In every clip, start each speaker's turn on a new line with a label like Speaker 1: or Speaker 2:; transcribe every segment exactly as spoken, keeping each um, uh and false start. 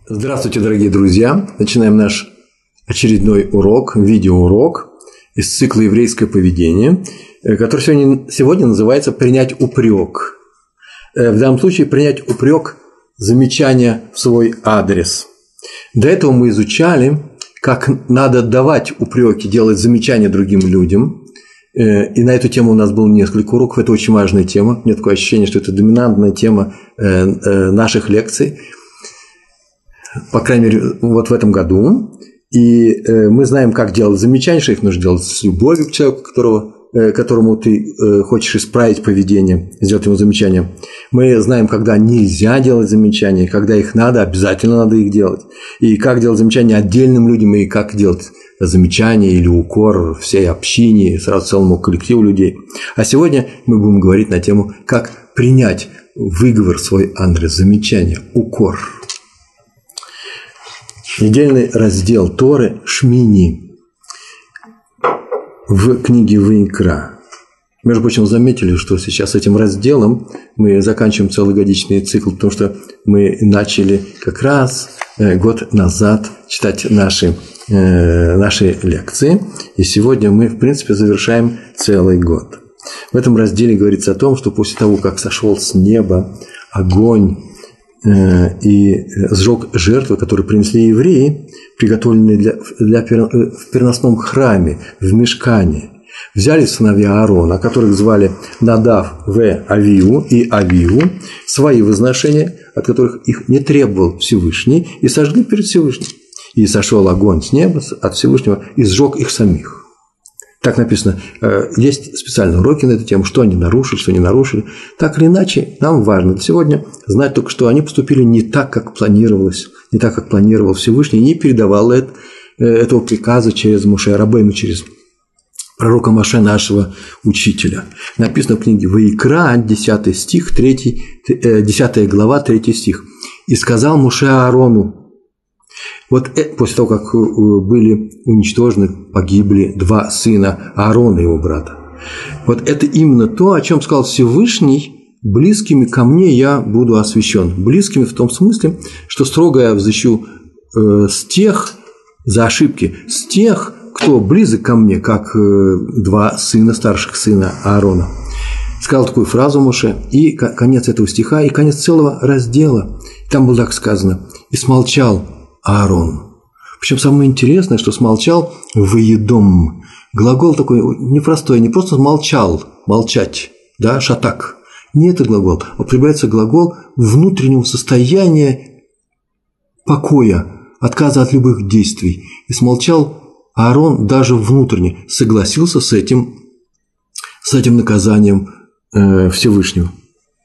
Speaker 1: Здравствуйте, дорогие друзья! Начинаем наш очередной урок, видеоурок из цикла «Еврейское поведение», который сегодня, сегодня называется «Принять упрек». В данном случае принять упрек – замечание в свой адрес. До этого мы изучали, как надо давать упреки, делать замечания другим людям. И на эту тему у нас было несколько уроков. Это очень важная тема. У меня такое ощущение, что это доминантная тема наших лекций. По крайней мере, вот в этом году. И мы знаем, как делать замечания, что их нужно делать с любовью к человеку, которого, которому ты хочешь исправить поведение, сделать ему замечание. Мы знаем, когда нельзя делать замечания, когда их надо, обязательно надо их делать. И как делать замечания отдельным людям, и как делать замечания или укор всей общине, сразу целому коллективу людей. А сегодня мы будем говорить на тему, как принять выговор в свой адрес, замечание, укор. Недельный раздел Торы Шмини в книге Ваикра. Между прочим, заметили, что сейчас этим разделом мы заканчиваем целый годичный цикл, потому что мы начали как раз год назад читать наши, наши лекции, и сегодня мы, в принципе, завершаем целый год. В этом разделе говорится о том, что после того, как сошел с неба огонь и сжег жертвы, которые принесли евреи, приготовленные для, для, в переносном храме, в мишкане, взяли сыновья Аарона, которых звали Надав, В, Авиу и Авиу, свои возношения, от которых их не требовал Всевышний, и сожгли перед Всевышним. И сошел огонь с неба от Всевышнего и сжег их самих. Так написано, есть специальные уроки на эту тему, что они нарушили, что не нарушили. Так или иначе, нам важно сегодня знать только, что они поступили не так, как планировалось, не так, как планировал Всевышний, и не передавал это, этого приказа через Моше Рабейну, через пророка Моше, нашего учителя. Написано в книге Ваикра, десятый стих, третий, десятая глава, третий стих. «И сказал Моше Аарону». Вот это, после того, как были уничтожены, погибли два сына Аарона и его брата. Вот это именно то, о чем сказал Всевышний: близкими ко мне я буду освящен. Близкими в том смысле, что строго я взыщу э, с тех за ошибки, с тех, кто близок ко мне, как э, два сына, старших сына Аарона. Сказал такую фразу Моше, и конец этого стиха, и конец целого раздела. Там было так сказано: «И смолчал Аарон». Причем самое интересное, что смолчал «ваедом». Глагол такой непростой, не просто молчал, молчать, да, шатак. Не это глагол, а употребляется глагол внутреннего состояния покоя, отказа от любых действий. И смолчал Аарон даже внутренне, согласился с этим, с этим наказанием э, Всевышнего.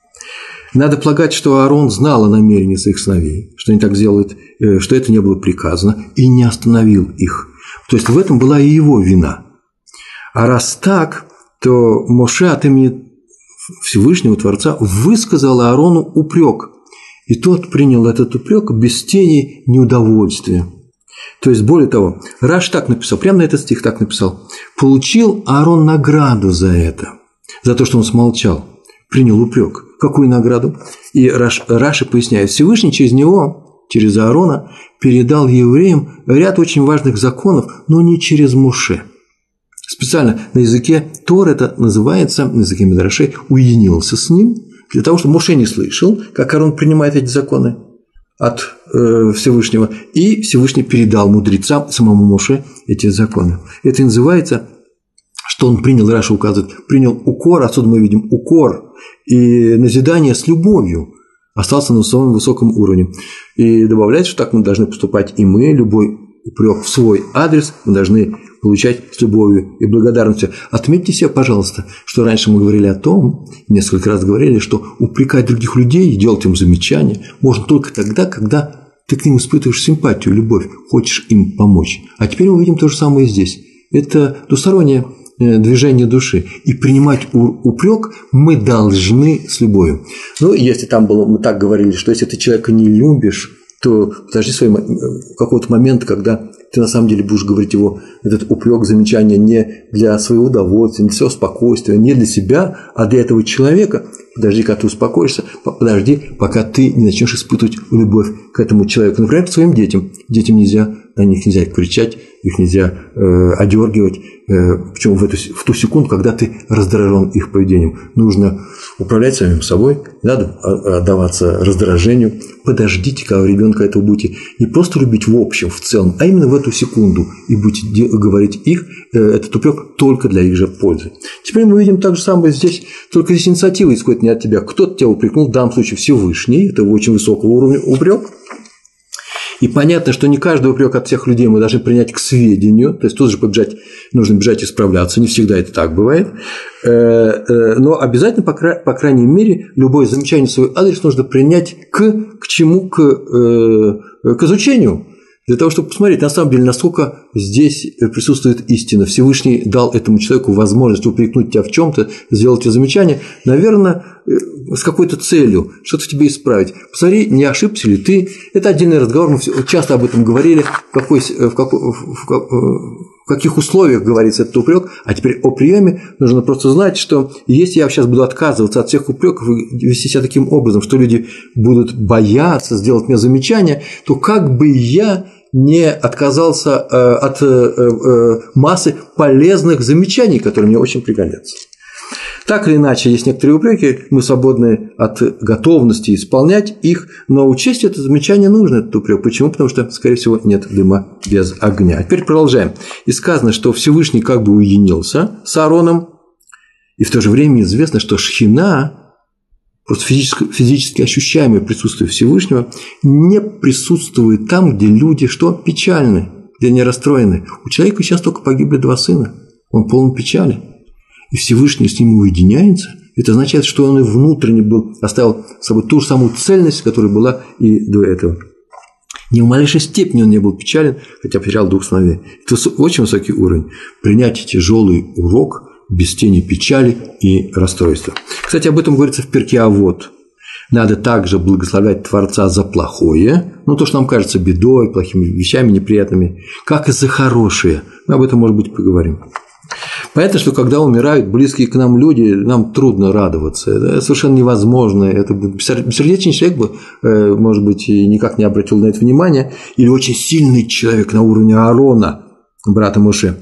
Speaker 1: Надо полагать, что Аарон знал о намерении своих сыновей, что они так сделают, что это не было приказано, и не остановил их. То есть в этом была и его вина. А раз так, то Моше от имени Всевышнего Творца высказал Аарону упрек, и тот принял этот упрек без тени неудовольствия. То есть, более того, Раш так написал, прямо на этот стих так написал: «Получил Аарон награду за это, за то, что он смолчал, принял упрек». Какую награду? И Раш, Раши поясняет: Всевышний через него, через Аарона, передал евреям ряд очень важных законов, но не через Моше. Специально на языке Тор это называется, на языке Мидрашей, уединился с ним, для того, чтобы Моше не слышал, как Аарон принимает эти законы от э, Всевышнего, и Всевышний передал мудрецам, самому Моше, эти законы. Это называется, что он принял, Раша указывает, принял укор, отсюда мы видим укор, и назидание с любовью, остался на самом высоком уровне. И добавляется, что так мы должны поступать и мы, любой упрек в свой адрес мы должны получать с любовью и благодарностью. Отметьте себе, пожалуйста, что раньше мы говорили о том, несколько раз говорили, что упрекать других людей, делать им замечания можно только тогда, когда ты к ним испытываешь симпатию, любовь, хочешь им помочь. А теперь мы видим то же самое здесь. Это двустороннее движение души. И принимать упрек мы должны с любовью. Ну, если там было, мы так говорили, что если ты человека не любишь, то подожди свой какого-то момента, когда ты на самом деле будешь говорить его, этот упрек, замечание не для своего удовольствия, не для своего спокойствия, не для себя, а для этого человека. Подожди, когда ты успокоишься, подожди, пока ты не начнешь испытывать любовь к этому человеку. Например, к своим детям. Детям нельзя, на них нельзя кричать, их нельзя э, одергивать. Э, причем в, эту, в ту секунду, когда ты раздражен их поведением. Нужно управлять самим собой, надо отдаваться раздражению. Подождите, когда у ребенка этого будете не просто любить в общем, в целом, а именно в эту секунду. И будете говорить их, э, этот упрек только для их же пользы. Теперь мы видим так же самое здесь, только здесь инициатива исходит не от тебя. Кто-то тебя упрекнул, в данном случае Всевышний, это очень высокого уровня упрек. И понятно, что не каждый упрек от всех людей мы должны принять к сведению, то есть тут же побежать, нужно бежать исправляться, не всегда это так бывает, но обязательно, по, кра... по крайней мере, любое замечание в свой адрес нужно принять к, к чему? К, к изучению. Для того, чтобы посмотреть, на самом деле, насколько здесь присутствует истина. Всевышний дал этому человеку возможность упрекнуть тебя в чем-то, сделать тебе замечание, наверное, с какой-то целью, что-то в тебе исправить. Посмотри, не ошибся ли ты. Это отдельный разговор, мы часто об этом говорили, в, какой, в, какой, в каких условиях говорится этот упрек. А теперь о приеме нужно просто знать, что если я сейчас буду отказываться от всех упреков и вести себя таким образом, что люди будут бояться сделать мне замечание, то как бы я не отказался от массы полезных замечаний, которые мне очень пригодятся. Так или иначе, есть некоторые упреки, мы свободны от готовности исполнять их, но учесть это замечание нужно, этот упрек. Почему? Потому что, скорее всего, нет дыма без огня. Теперь продолжаем. И сказано, что Всевышний как бы уединился с Аароном, и в то же время известно, что Шхина, просто физически, физически ощущаемое присутствие Всевышнего, не присутствует там, где люди что? Печальны, где они расстроены. У человека сейчас только погибли два сына, он полон печали. И Всевышний с ним уединяется, это означает, что он и внутренне был, оставил с собой ту же самую цельность, которая была и до этого. Ни в малейшей степени он не был печален, хотя потерял двух сыновей. Это очень высокий уровень. Принять тяжелый урок без тени печали и расстройства. Кстати, об этом говорится в Перке Авот. Надо также благословлять Творца за плохое, ну, то, что нам кажется бедой, плохими вещами, неприятными, как и за хорошее. Мы об этом, может быть, поговорим. Понятно, что когда умирают близкие к нам люди, нам трудно радоваться. Это совершенно невозможно. Это бессердечный человек бы, может быть, никак не обратил на это внимание. Или очень сильный человек на уровне Аарона, брата Моше.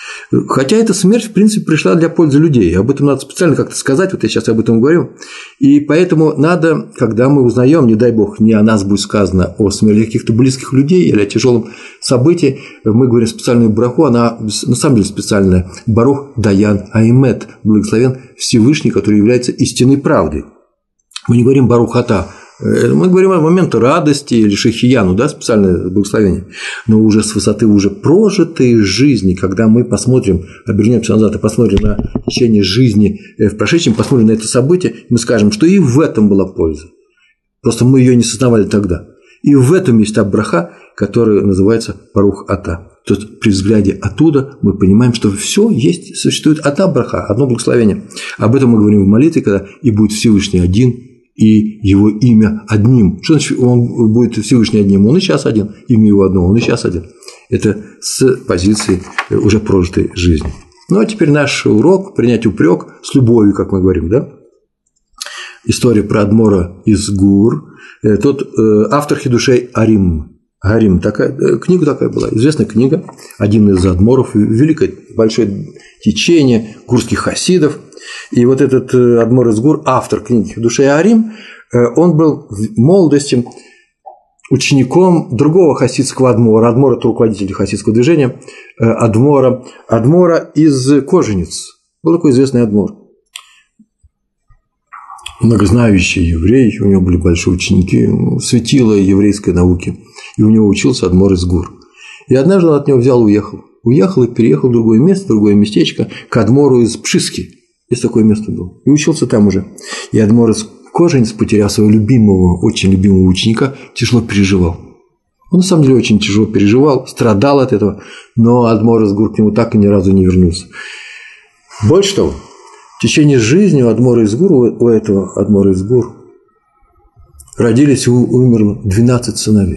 Speaker 1: Хотя эта смерть, в принципе, пришла для пользы людей. Об этом надо специально как-то сказать, вот я сейчас об этом говорю. И поэтому надо, когда мы узнаем, не дай бог, не о нас будет сказано, о смерти каких-то близких людей или о тяжелом событии, мы говорим специальную браху, она на самом деле специальная. Барух Даян Аймет, благословен Всевышний, который является истинной правдой. Мы не говорим Барух Ата. Мы говорим о моменте радости или шахияну, да, специальное благословение, но уже с высоты уже прожитой жизни, когда мы посмотрим, обернемся назад и посмотрим на течение жизни в прошедшем, посмотрим на это событие, мы скажем, что и в этом была польза. Просто мы ее не сознавали тогда. И в этом есть та браха, которая называется Барух Ата. То есть при взгляде оттуда мы понимаем, что все есть, существует одна браха, одно благословение. Об этом мы говорим в молитве, когда и будет Всевышний один, и его имя одним. Что значит, он будет Всевышний одним? Он и сейчас один. Имя его одно, он и сейчас один. Это с позиции уже прожитой жизни. Ну, а теперь наш урок – принять упрек с любовью, как мы говорим, да? История про Адмора из Гур. Тот автор Хидушей Арим. Арим, такая, книга такая была, известная книга, один из адморов, великое большое течение гурских хасидов. И вот этот Адмор из Гур, автор книги Хидушей Арим, он был в молодости учеником другого хасидского адмора. Адмор – это руководитель хасидского движения. Адмора, адмора из Кожениц. Был такой известный адмор. Многознающий еврей, у него были большие ученики, светило еврейской науки. И у него учился адмор из Гур. И однажды он от него взял и уехал. Уехал и переехал в другое место, в другое местечко, к адмору из Пшиски. Есть такое место было. И учился там уже. И адмор из Кожениц, потеряв своего любимого, очень любимого ученика, тяжело переживал. Он на самом деле очень тяжело переживал, страдал от этого, но адмор из Гур к нему так и ни разу не вернулся. Больше того, в течение жизни у адмора из Гур, у этого адмора из Гур, родились и умерло двенадцать сыновей.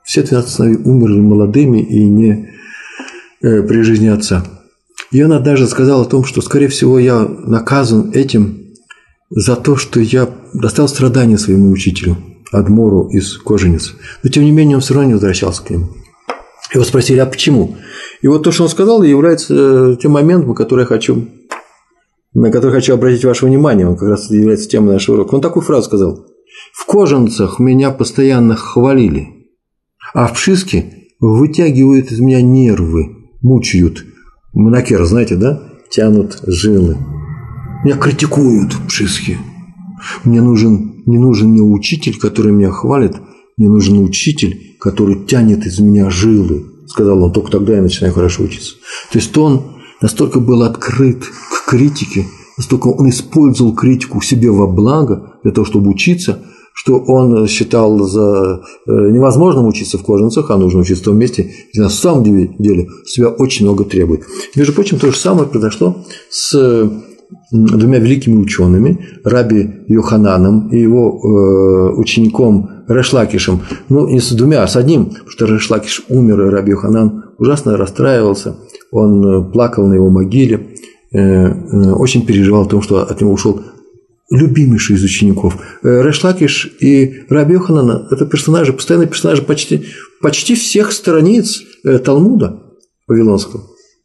Speaker 1: Все двенадцать сыновей умерли молодыми и не э, при жизни отца. И он однажды сказал о том, что, скорее всего, я наказан этим за то, что я доставил страдания своему учителю, Адмору из Коженицы. Но, тем не менее, он все равно не возвращался к нему. Его спросили, а почему? И вот то, что он сказал, является тем моментом, который я хочу, на который хочу обратить ваше внимание. Он как раз является темой нашего урока. Он такую фразу сказал. В Кожанцах меня постоянно хвалили, а в Пшиске вытягивают из меня нервы, мучают. Монакер, знаете, да? Тянут жилы. Меня критикуют в Пшиске. Мне нужен, не нужен мне учитель, который меня хвалит, мне нужен учитель, который тянет из меня жилы, сказал он, только тогда я начинаю хорошо учиться. То есть он настолько был открыт к критике, настолько он использовал критику себе во благо для того, чтобы учиться, что он считал за невозможным учиться в Кожанцах, а нужно учиться в том месте, где на самом деле себя очень много требует. Между прочим, то же самое произошло с двумя великими учеными, Раби Йохананом и его э, учеником Реш Лакишем. Ну, не с двумя, а с одним, потому что Реш Лакиш умер, и Раби Йоханан ужасно расстраивался, он плакал на его могиле, э, э, очень переживал о том, что от него ушел любимейший из учеников. Реш Лакиш и Раби Йоханан – это персонажи, постоянные персонажи почти, почти всех страниц Талмуда вавилонского.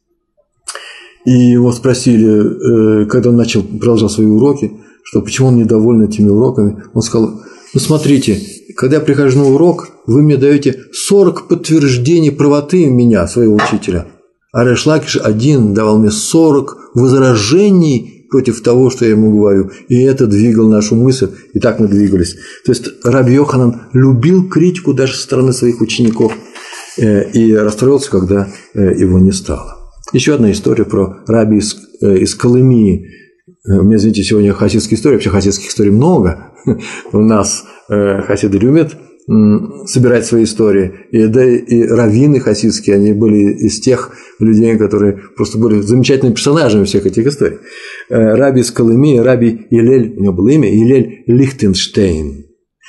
Speaker 1: И его спросили, когда он начал, продолжал свои уроки, что почему он недоволен этими уроками. Он сказал, ну смотрите, когда я прихожу на урок, вы мне даете сорок подтверждений правоты меня, своего учителя. А Реш Лакиш один давал мне сорок возражений против того, что я ему говорю. И это двигало нашу мысль, и так мы двигались. То есть Раби Йоханан любил критику даже со стороны своих учеников и расстроился, когда его не стало. Еще одна история про раби из, из Колымии. У меня, извините, сегодня хасидская история. Вообще хасидских историй много. У нас хасиды любят собирать свои истории. И, да, и раввины хасидские, они были из тех людей, которые просто были замечательными персонажами всех этих историй. Раби из Колымии, раби Илель, у него было имя, Илель Лихтенштейн.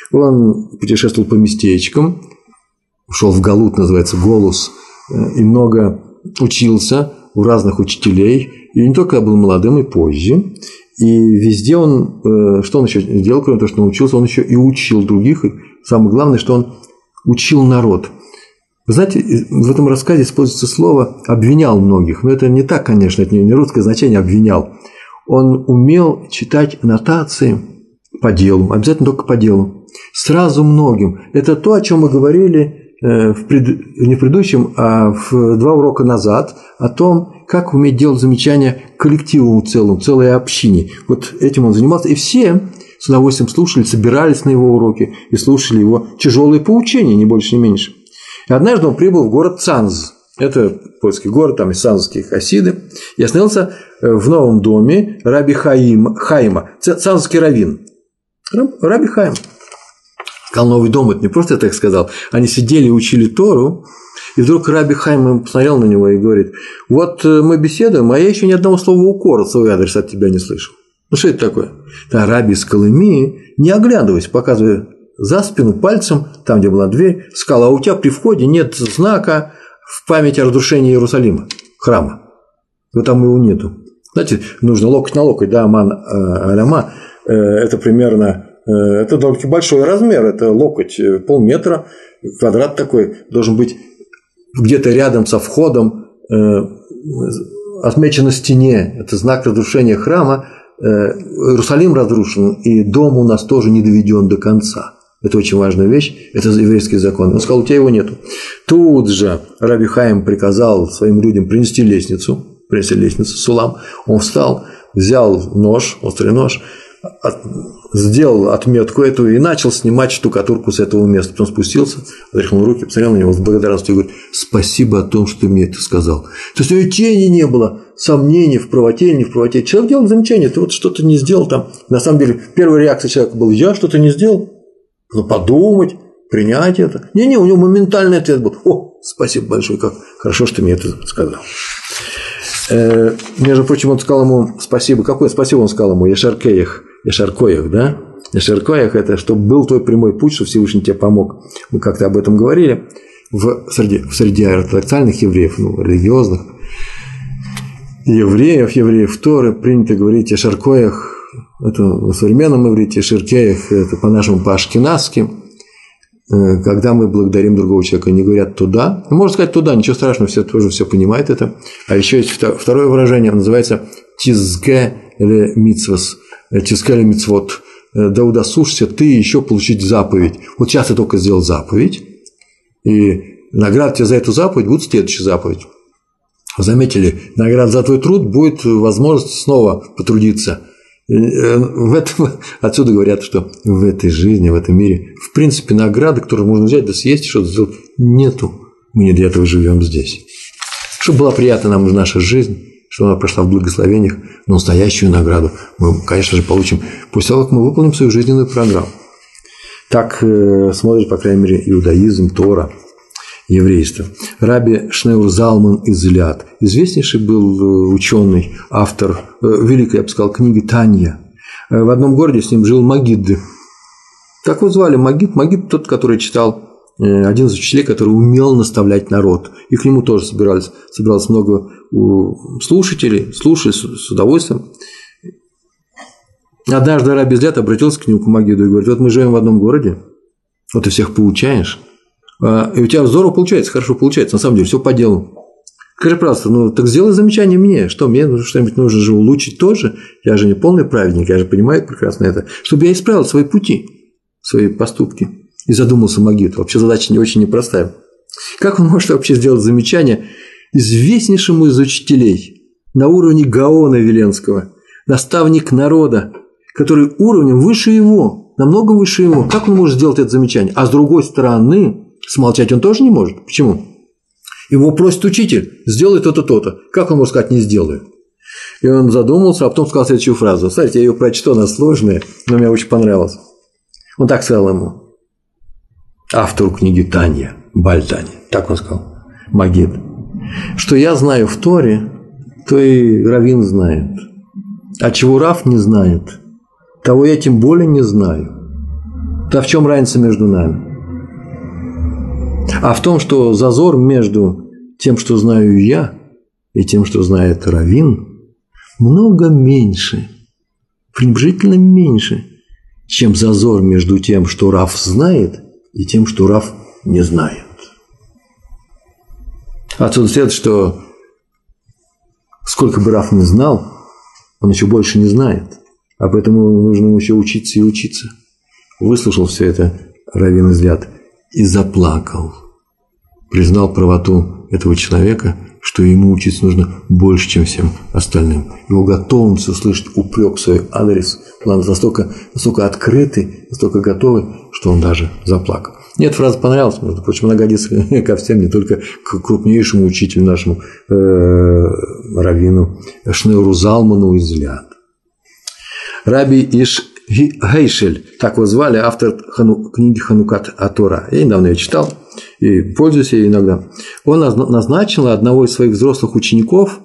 Speaker 1: Он путешествовал по местечкам, ушел в галут, называется Голус, и много учился у разных учителей, и не только был молодым, и позже. И везде он, что он еще делал, кроме того, что он учился, он еще и учил других. И самое главное, что он учил народ. Вы знаете, в этом рассказе используется слово «обвинял многих». Но это не так, конечно, это не русское значение «обвинял». Он умел читать нотации по делу, обязательно только по делу, сразу многим. Это то, о чем мы говорили в пред... не в предыдущем, а в два урока назад, о том, как уметь делать замечания коллективу целому, целой общине. Вот этим он занимался, и все с удовольствием слушали, собирались на его уроки и слушали его тяжелые поучения, ни больше, ни меньше. И однажды он прибыл в город Цанз, это польский город, там есть цанзские хасиды, и остановился в новом доме раби Хаим, Хаима, цанзский раввин, раби Хаим. Сказал, новый дом, это не просто я так сказал. Они сидели и учили Тору, и вдруг раби Хаим посмотрел на него и говорит, вот мы беседуем, а я еще ни одного слова укора в свой адрес от тебя не слышал. Ну, что это такое? Да, раби из Колымии, не оглядываясь, показывая за спину пальцем, там, где была дверь, сказал, а у тебя при входе нет знака в память о разрушении Иерусалима, храма. Вот там его нету. Знаете, нужно локоть на локоть, да, аман аляма, это примерно... Это довольно большой размер, это локоть, полметра, квадрат такой, должен быть где-то рядом со входом, отмечен на стене, это знак разрушения храма, Иерусалим разрушен, и дом у нас тоже не доведен до конца. Это очень важная вещь, это еврейский закон. Он сказал, у тебя его нету. Тут же раби Хаим приказал своим людям принести лестницу, принесли лестницу, сулам, он встал, взял нож, острый нож, От, сделал отметку эту и начал снимать штукатурку с этого места. Потом спустился, отряхнул руки, посмотрел на него с благодарностью и говорит, спасибо о том, что ты мне это сказал. То есть у него тени не было сомнений в правоте или не в правоте. Человек делал замечание, ты вот что-то не сделал там. На самом деле, первая реакция человека была, я что-то не сделал. Ну, подумать, принять это. Не-не, у него моментальный ответ был, о, спасибо большое, как хорошо, что ты мне это сказал. Между прочим, он сказал ему спасибо. Какое спасибо он сказал ему? Ешаркеях, Ешаркоях, да? Эшер коях – это чтобы был твой прямой путь, что Всевышний тебе помог. Мы как-то об этом говорили. В среди, в среди ортодоксальных евреев, ну, религиозных евреев, евреев Торы принято говорить о Эшер коях. Это в современном иврите, Эшер коях – это по-нашему, по-ашкеназски. Когда мы благодарим другого человека, они говорят «туда». Ну, можно сказать «туда», ничего страшного, все тоже все понимают это. А еще есть второе выражение, называется «тизге ле мицвос», «тизге ле мицвот». Да удосужься ты еще получить заповедь. Вот сейчас я только сделал заповедь, и награда тебе за эту заповедь будет следующая заповедь. Заметили, награда за твой труд будет возможность снова потрудиться. В этом, отсюда говорят, что в этой жизни, в этом мире, в принципе, награды, которую можно взять, да съесть, что-то сделать, нету. Мы не для этого живем здесь. Чтобы была приятна нам наша жизнь, чтобы она прошла в благословениях, но настоящую награду мы, конечно же, получим после того, как мы выполним свою жизненную программу. Так э, смотрит, по крайней мере, иудаизм, Тора, еврейство. Раби Шнеур Залман из Илят, известнейший был ученый, автор великой, я бы сказал, книги Танья. В одном городе с ним жил Магид. Так его звали Магид. Магид тот, который читал, один из учителей, который умел наставлять народ. И к нему тоже собирались, собиралось много слушателей, слушали с удовольствием. Однажды Раби из Илят обратился к нему, к Магиду, и говорит: вот мы живем в одном городе, вот ты всех поучаешь, и у тебя здорово получается, хорошо получается, на самом деле, все по делу. Скажи, пожалуйста, ну так сделай замечание мне, что мне что-нибудь нужно же улучшить тоже, я же не полный праведник, я же понимаю прекрасно это, чтобы я исправил свои пути, свои поступки. И задумался Магид, вообще задача не очень непростая. Как он может вообще сделать замечание известнейшему из учителей на уровне Гаона Веленского, наставник народа, который уровнем выше его, намного выше его, как он может сделать это замечание? А с другой стороны, смолчать он тоже не может. Почему? Его просит учитель: сделай то-то, то-то. Как он может сказать «не сделаю»? И он задумался, а потом сказал следующую фразу. Смотрите, я ее прочту, она сложная, но мне очень понравилась. Он так сказал ему, автору книги Танья, Баль Танья, так он сказал, Магид, что я знаю в Торе, то и раввин знает. А чего Рав не знает, того я тем более не знаю. Да в чем разница между нами? А в том, что зазор между тем, что знаю я, и тем, что знает раввин, много меньше, пренебрежительно меньше, чем зазор между тем, что Рав знает, и тем, что Рав не знает. Отсюда следует, что сколько бы Рав не знал, он еще больше не знает, а поэтому нужно ему еще учиться и учиться. Выслушал все это раввин из Илят и заплакал. Признал правоту этого человека, что ему учиться нужно больше, чем всем остальным. Его готовность услышать упрек в свой адрес была настолько, настолько открытый, настолько готовый, что он даже заплакал. Мне эта фраза понравилась, между прочим, она годится ко всем, не только к крупнейшему учителю нашему э, раввину Шнеуру Залману из Илят. Раби Иш Гейшель, так его звали, автор хану, книги Ханукат а-Тора. Я недавно ее читал и пользуюсь ей иногда. Он назначил одного из своих взрослых учеников,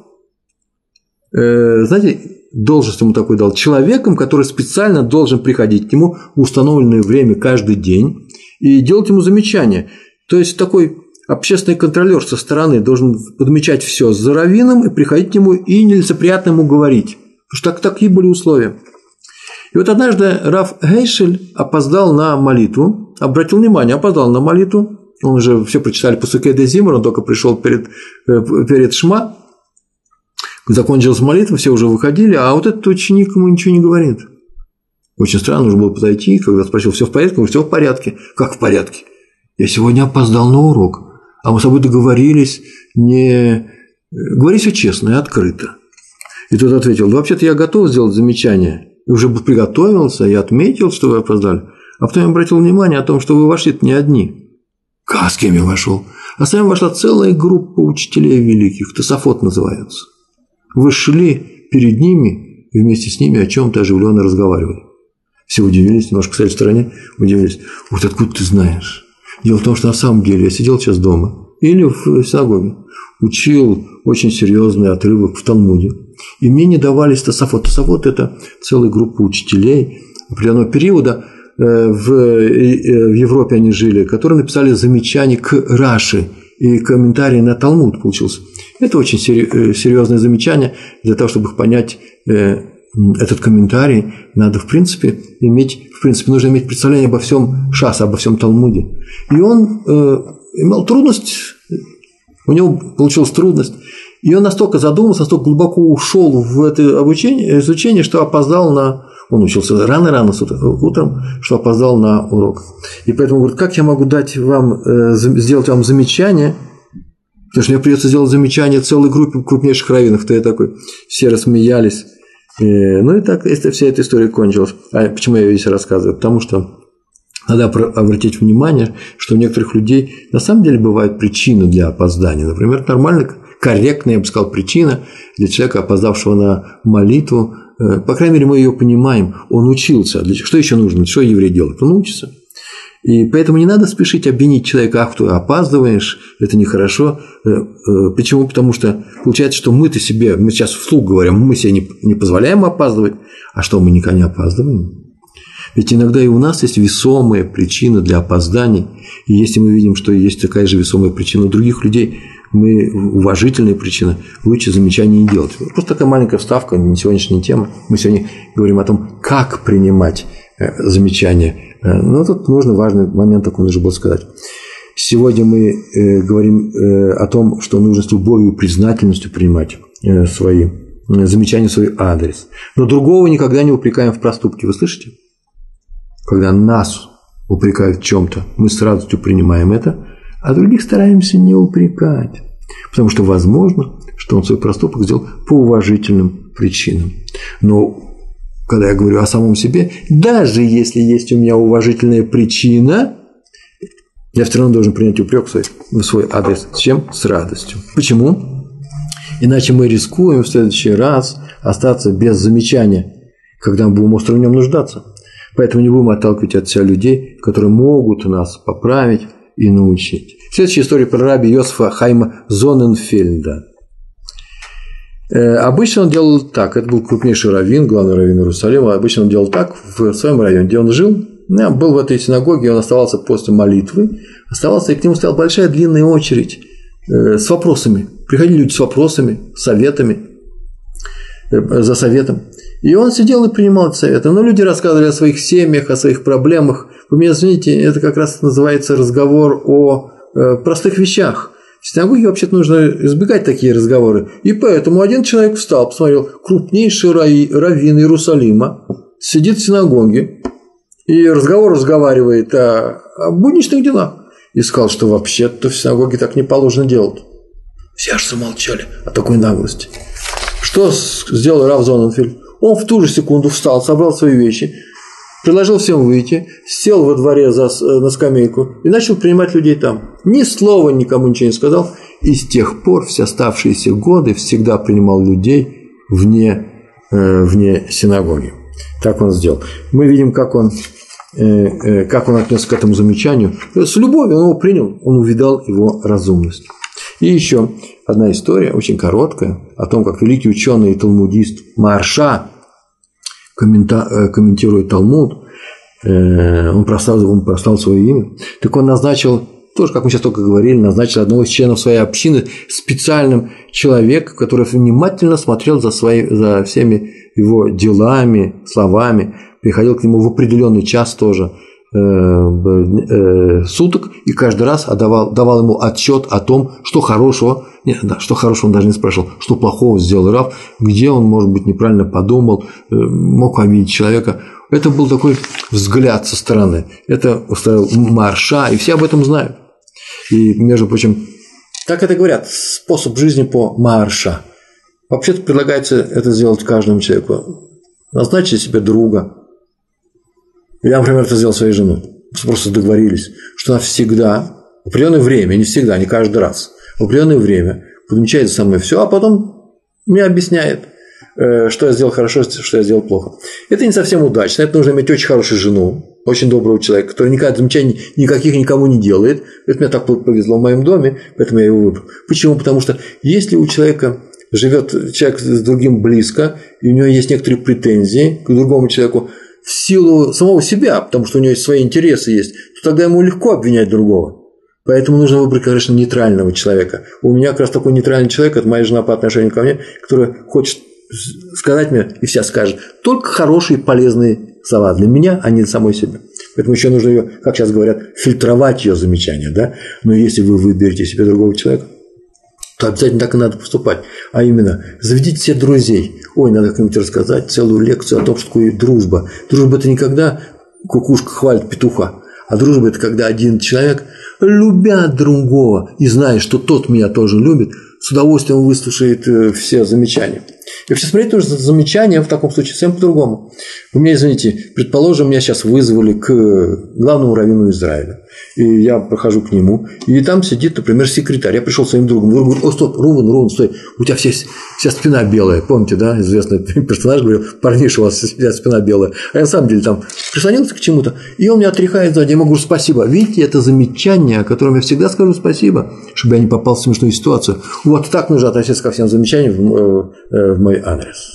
Speaker 1: э, знаете, должность ему такой дал, человеком, который специально должен приходить к нему в установленное время каждый день и делать ему замечания. То есть такой общественный контролер со стороны должен подмечать все за раввином и приходить к нему и нелицеприятно ему говорить. Потому что так, такие были условия. И вот однажды Рав Гейшель опоздал на молитву, обратил внимание, опоздал на молитву. Он уже все прочитали Пасукей де Зимор, он только пришел перед, перед Шма. Закончилась молитва, все уже выходили, а вот этот ученик ему ничего не говорит. Очень странно, нужно было подойти, когда спросил, все в порядке? Он говорит, все в порядке. Как в порядке? Я сегодня опоздал на урок, а мы с тобой договорились не... Говори все честно и открыто. И тот ответил, да вообще-то я готов сделать замечание. И уже приготовился, я отметил, что вы опоздали. А потом я обратил внимание о том, что вы вошли-то не одни. Как, с кем я вошел? А с вами вошла целая группа учителей великих, Тосафот называется. Вы шли перед ними и вместе с ними о чем-то оживленно разговаривали. Все удивились, немножко стояли в стороне, удивились. Вот откуда ты знаешь? Дело в том, что на самом деле я сидел сейчас дома или в синагоге, учил очень серьезный отрывок в Талмуде, и мне не давались Тосафот. Тосафот – это целая группа учителей, определенного периода, в, в Европе они жили, которые написали замечания к Раши и комментарий на Талмуд получился. Это очень серьезное замечание. Для того, чтобы их понять, этот комментарий, надо, в принципе, иметь, в принципе, нужно иметь представление обо всем Шас, обо всем Талмуде. И он э, имел трудность, у него получилась трудность, и он настолько задумался, настолько глубоко ушел в это обучение, изучение, что опоздал на… Он учился рано-рано утром, что опоздал на урок. И поэтому говорит, как я могу дать вам, э, сделать вам замечание, потому что мне придется сделать замечание целой группе крупнейших раввинов. Кто я такой? Все рассмеялись. Ну и так вся эта история кончилась. А почему я ее здесь рассказываю? Потому что надо обратить внимание, что у некоторых людей на самом деле бывают причины для опоздания. Например, нормально, корректная, я бы сказал, причина для человека, опоздавшего на молитву. По крайней мере, мы ее понимаем. Он учился. Что еще нужно? Что еврей делает? Он учится. И поэтому не надо спешить обвинить человека, ах, ты опаздываешь, это нехорошо. Почему? Потому что получается, что мы-то себе, мы сейчас вслух говорим, мы себе не, не позволяем опаздывать, а что, мы никогда не опаздываем? Ведь иногда и у нас есть весомая причина для опозданий, и если мы видим, что есть такая же весомая причина у других людей, мы, уважительная причина, лучше замечаний не делать. Просто такая маленькая вставка, не сегодняшняя тема. Мы сегодня говорим о том, как принимать замечания. Но тут нужно важный момент такой нужно было сказать. Сегодня мы э, говорим э, о том, что нужно с любовью и признательностью принимать э, свои э, замечания в свой адрес. Но другого никогда не упрекаем в проступке. Вы слышите? Когда нас упрекают в чем-то, мы с радостью принимаем это, а других стараемся не упрекать. Потому что возможно, что он свой проступок сделал по уважительным причинам. Но когда я говорю о самом себе, даже если есть у меня уважительная причина, я все равно должен принять упрек в свой, в свой адрес. С чем? С радостью. Почему? Иначе мы рискуем в следующий раз остаться без замечания, когда мы будем остро в нем нуждаться. Поэтому не будем отталкивать от себя людей, которые могут нас поправить и научить. Следующая история про раби Йосефа Хайма Зоненфельда. Обычно он делал так, это был крупнейший раввин, главный раввин Иерусалима, обычно он делал так в своем районе, где он жил, был в этой синагоге, он оставался после молитвы, оставался, и к нему стояла большая длинная очередь с вопросами, приходили люди с вопросами, советами, за советом, и он сидел и принимал эти советы, но люди рассказывали о своих семьях, о своих проблемах, вы меня извините, это как раз называется разговор о простых вещах. В синагоге вообще-то нужно избегать такие разговоры. И поэтому один человек встал, посмотрел, крупнейший раввин Иерусалима сидит в синагоге и разговор разговаривает о, о будничных делах. И сказал, что вообще-то в синагоге так не положено делать. Все аж замолчали от такой наглости. Что сделал рав Зоненфельд? Он в ту же секунду встал, собрал свои вещи, предложил всем выйти, сел во дворе за, на скамейку и начал принимать людей там. Ни слова никому ничего не сказал. И с тех пор все оставшиеся годы всегда принимал людей вне, э, вне синагоги. Так он сделал. Мы видим, как он, э, э, как он отнесся к этому замечанию. С любовью он его принял, он увидал его разумность. И еще одна история, очень короткая, о том, как великий ученый и талмудист Маарша, комментируя Талмуд, он прославил, он прославил свое имя, так он назначил, тоже, как мы сейчас только говорили, назначил одного из членов своей общины специальным человеком, который внимательно смотрел за, свои, за всеми его делами, словами, приходил к нему в определенный час тоже суток и каждый раз отдавал, давал ему отчет о том, что хорошего, нет, да, что хорошего он даже не спрашивал, что плохого сделал рав, где он, может быть, неправильно подумал, мог обидеть человека. Это был такой взгляд со стороны. Это устроил Маарша, и все об этом знают. И, между прочим, так это говорят, способ жизни по Маарша. Вообще-то предлагается это сделать каждому человеку. Назначить себе друга. Я, например, это сделал своей женой. Просто договорились, что она всегда, в определенное время, не всегда, не каждый раз, в определенное время подмечает со мной все, а потом мне объясняет, что я сделал хорошо, что я сделал плохо. Это не совсем удачно. Это нужно иметь очень хорошую жену, очень доброго человека, который никогда замечаний никаких никому не делает. Это мне так повезло в моем доме, поэтому я его выбрал. Почему? Потому что если у человека живет человек с другим близко, и у него есть некоторые претензии к другому человеку, в силу самого себя, потому что у него есть свои интересы есть, то тогда ему легко обвинять другого. Поэтому нужно выбрать, конечно, нейтрального человека. У меня как раз такой нейтральный человек, это моя жена по отношению ко мне, которая хочет сказать мне, и вся скажет, только хорошие, полезные слова для меня, а не для самой себя. Поэтому еще нужно ее, как сейчас говорят, фильтровать ее замечания. Да? Но если вы выберете себе другого человека, то обязательно так и надо поступать. А именно, заведите себе друзей. Ой, надо кому-нибудь рассказать целую лекцию о том, что такое дружба. Дружба – это не когда кукушка хвалит петуха, а дружба – это когда один человек, любя другого и зная, что тот меня тоже любит, с удовольствием выслушает все замечания. И вообще смотреть нужно замечания в таком случае совсем по-другому. Вы меня извините, предположим, меня сейчас вызвали к главному раввину Израиля. И я прохожу к нему, и там сидит, например, секретарь. Я пришел с своим другом, другу говорю: о, стоп, Рувен, Рувен, стой, у тебя вся, вся спина белая. Помните, да, известный персонаж говорил: парниша, у вас вся спина белая. А я на самом деле там прислонился к чему-то, и он меня отряхает сзади. Я ему говорю: спасибо. Видите, это замечание, о котором я всегда скажу спасибо, чтобы я не попал в смешную ситуацию. Вот так нужно относиться ко всем замечаниям в мой адрес.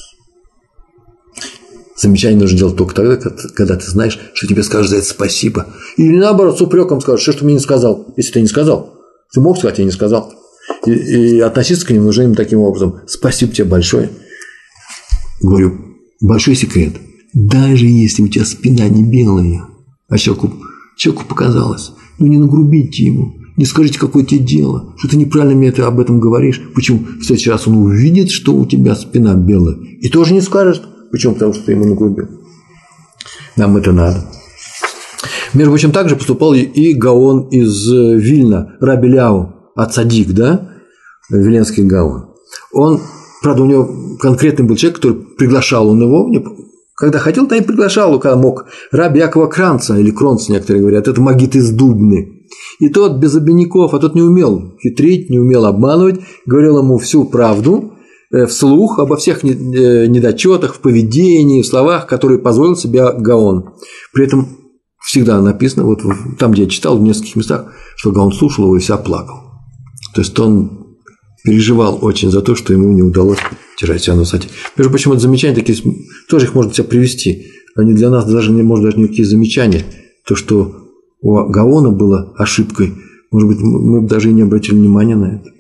Speaker 1: Замечание нужно делать только тогда, когда ты знаешь, что тебе скажут за это спасибо. Или наоборот, с упреком скажут: что ж ты мне не сказал, если ты не сказал. Ты мог сказать, я не сказал. И, и относиться к ним нужно именно таким образом. Спасибо тебе большое. Говорю, большой секрет. Даже если у тебя спина не белая, а человеку, человеку показалось, ну не нагрубите ему. Не скажите, какое тебе дело, что ты неправильно мне это, об этом говоришь. Почему? В следующий раз он увидит, что у тебя спина белая, и тоже не скажет. Почему? Потому что ты ему нагрубил. Нам это надо. Между прочим, также поступал и Гаон из Вильна, Раби Ляу, ацадик, да, Виленский Гаон. Он, правда, у него конкретный был человек, который приглашал он его, когда хотел, то и приглашал, когда мог. Раби Якова Кранца, или Кронца, некоторые говорят, это магит из Дубны. И тот без обиняков, а тот не умел хитрить, не умел обманывать, говорил ему всю правду вслух обо всех недочетах в поведении, в словах, которые позволил себе Гаон. При этом всегда написано, вот там, где я читал, в нескольких местах, что Гаон слушал его и вся плакал. То есть он переживал очень за то, что ему не удалось держать себя на высоте. Между прочим, это замечания такие, тоже их можно себя привести. Они для нас даже не, может, даже никакие замечания. То, что у Гаона было ошибкой, может быть, мы даже и не обратили внимания на это.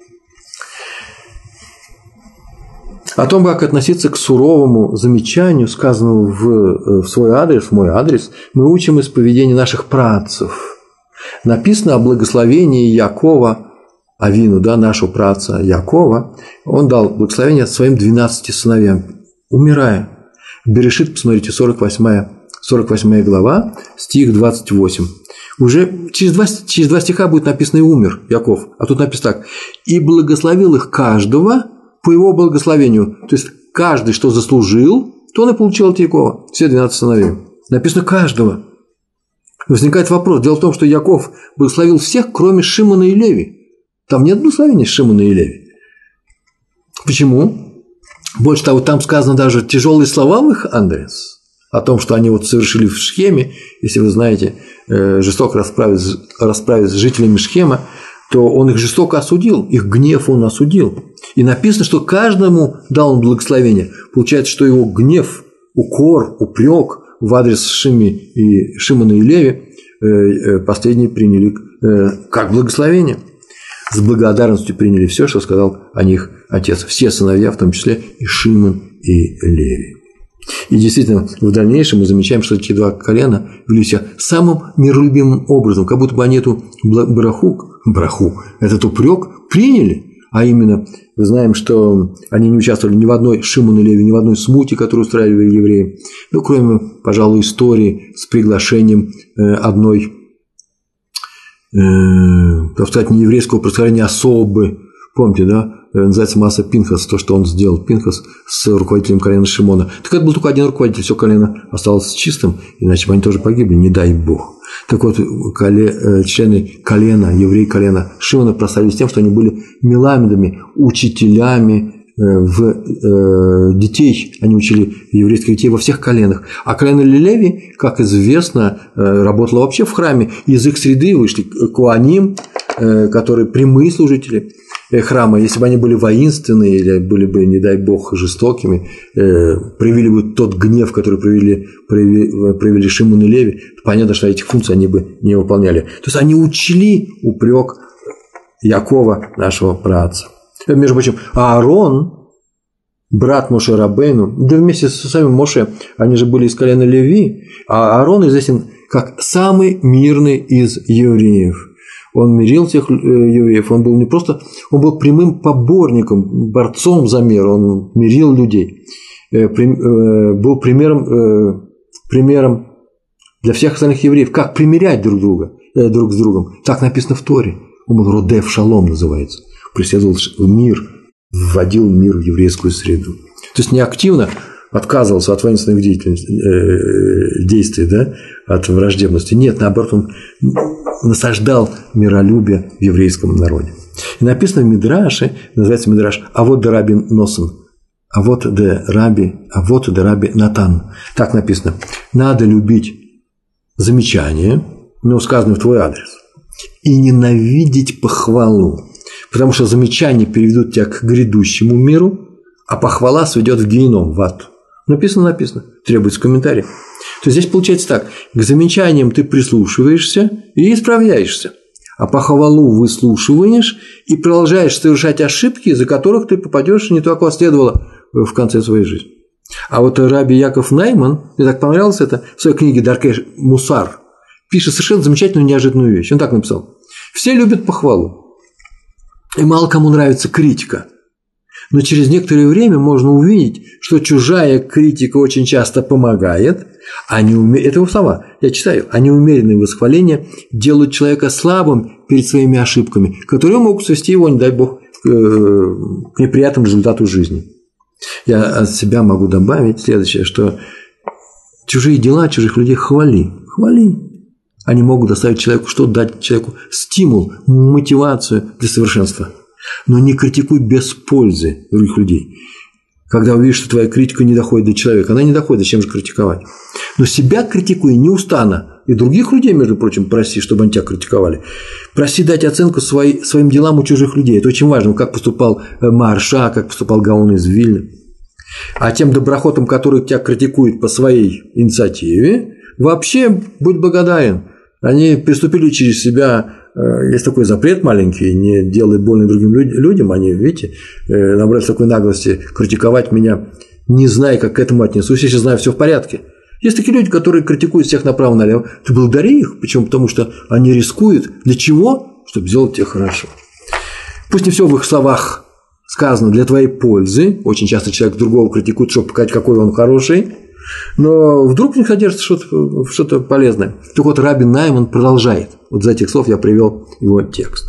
Speaker 1: О том, как относиться к суровому замечанию, сказанному в, в свой адрес, в мой адрес, мы учим из поведения наших праотцев. Написано о благословении Якова Авину, да, нашего праотца Якова. Он дал благословение своим двенадцати сыновьям, умирая. Берешит, посмотрите, сорок восьмая, сорок восьмая глава, стих двадцать восемь. Уже через два, через два стиха будет написано: и умер Яков. А тут написано так: и благословил их каждого по его благословению. То есть каждый, что заслужил, то он и получил от Якова. Все двенадцать сыновей. Написано каждого. Возникает вопрос. Дело в том, что Яков благословил всех, кроме Шимона и Леви. Там нет благословения Шимона и Леви. Почему? Больше того, там сказано даже тяжелые слова в их адрес. О том, что они вот совершили в Шхеме. Если вы знаете, жестоко расправились, расправились с жителями Шхема, то он их жестоко осудил, их гнев он осудил. И написано, что каждому дал он благословение. Получается, что его гнев, укор, упрек в адрес Шими и Шимона и Леви последние приняли как благословение. С благодарностью приняли все, что сказал о них отец. Все сыновья, в том числе и Шимон и Леви. И действительно, в дальнейшем мы замечаем, что эти два колена вели себя самым миролюбимым образом, как будто бы они эту браху, браху, этот упрек приняли. А именно, мы знаем, что они не участвовали ни в одной, Шимон и Леви, ни в одной смуте, которую устраивали евреи, ну, кроме, пожалуй, истории с приглашением одной, э, так сказать, не еврейского происхождения особы. Помните, да? Называется Масса Пинхас, то, что он сделал, Пинхас, с руководителем колена Шимона. Так это был только один руководитель, все колено осталось чистым, иначе бы они тоже погибли, не дай бог. Так вот, члены колена, евреи колена Шимона прославились тем, что они были меламедами, учителями в детей, они учили еврейских детей во всех коленах. А колено Леви, как известно, работало вообще в храме. Из их среды вышли коаним, которые прямые служители. храма, если бы они были воинственные или были бы, не дай бог, жестокими, проявили бы тот гнев, который проявили, проявили, проявили Шимон и Леви, то понятно, что этих функций они бы не выполняли. То есть они учли упрек Якова, нашего праотца. Между прочим, Аарон, брат Моше Рабейну, да вместе со самим Моше, они же были из колена Леви, а Аарон известен как самый мирный из евреев. Он мирил всех евреев, он был не просто, он был прямым поборником, борцом за мир, он мирил людей, был примером, примером для всех остальных евреев, как примирять друг друга, друг с другом. Так написано в Торе. Он был Родеф Шалом, называется. Преследовал мир, вводил мир в еврейскую среду. То есть не активно отказывался от воинственных действий, да, от враждебности. Нет, наоборот, он насаждал миролюбие в еврейском народе. И написано в Мидраше, называется Мидраш «Авот де Раби Носан», «Авот де Раби», «Авот де Раби Натан». Так написано. Надо любить замечания, но сказанные в твой адрес, и ненавидеть похвалу, потому что замечания переведут тебя к грядущему миру, а похвала сведет в геном, в ад. Написано, написано, требуется комментарий. То есть здесь получается так: к замечаниям ты прислушиваешься и исправляешься, а похвалу выслушиваешь и продолжаешь совершать ошибки, из-за которых ты попадешь не то, как следовало в конце своей жизни. А вот Раби Яков Найман, мне так понравилось это, в своей книге «Даркей Мусар» пишет совершенно замечательную неожиданную вещь. Он так написал: все любят похвалу, и мало кому нравится критика. Но через некоторое время можно увидеть, что чужая критика очень часто помогает, а неуме... это его слова, я читаю, а неумеренные восхваления делают человека слабым перед своими ошибками, которые могут свести его, не дай бог, к неприятному результату жизни. Я от себя могу добавить следующее, что чужие дела, чужих людей хвали, хвали. Они могут доставить человеку что-то, дать человеку стимул, мотивацию для совершенства. Но не критикуй без пользы других людей. Когда увидишь, что твоя критика не доходит до человека, она не доходит, зачем же критиковать? Но себя критикуй неустанно. И других людей, между прочим, проси, чтобы они тебя критиковали. Проси дать оценку свои, своим делам у чужих людей. Это очень важно, как поступал Марша, как поступал Гаон из Вильны. А тем доброхотам, которые тебя критикуют по своей инициативе, вообще будь благодарен. Они переступили через себя. Есть такой запрет маленький, не делай больно другим людям, они, видите, набрались такой наглости критиковать меня, не зная, как к этому отнесусь, если знаю, все в порядке. Есть такие люди, которые критикуют всех направо-налево. Ты благодари их, почему? Потому что они рискуют. Для чего? Чтобы сделать тебе хорошо. Пусть не все в их словах сказано для твоей пользы. Очень часто человек другого критикует, чтобы показать, какой он хороший. Но вдруг в них содержится что-то, что-то полезное. Так вот, Раби Найман продолжает. Вот из этих слов я привел его текст.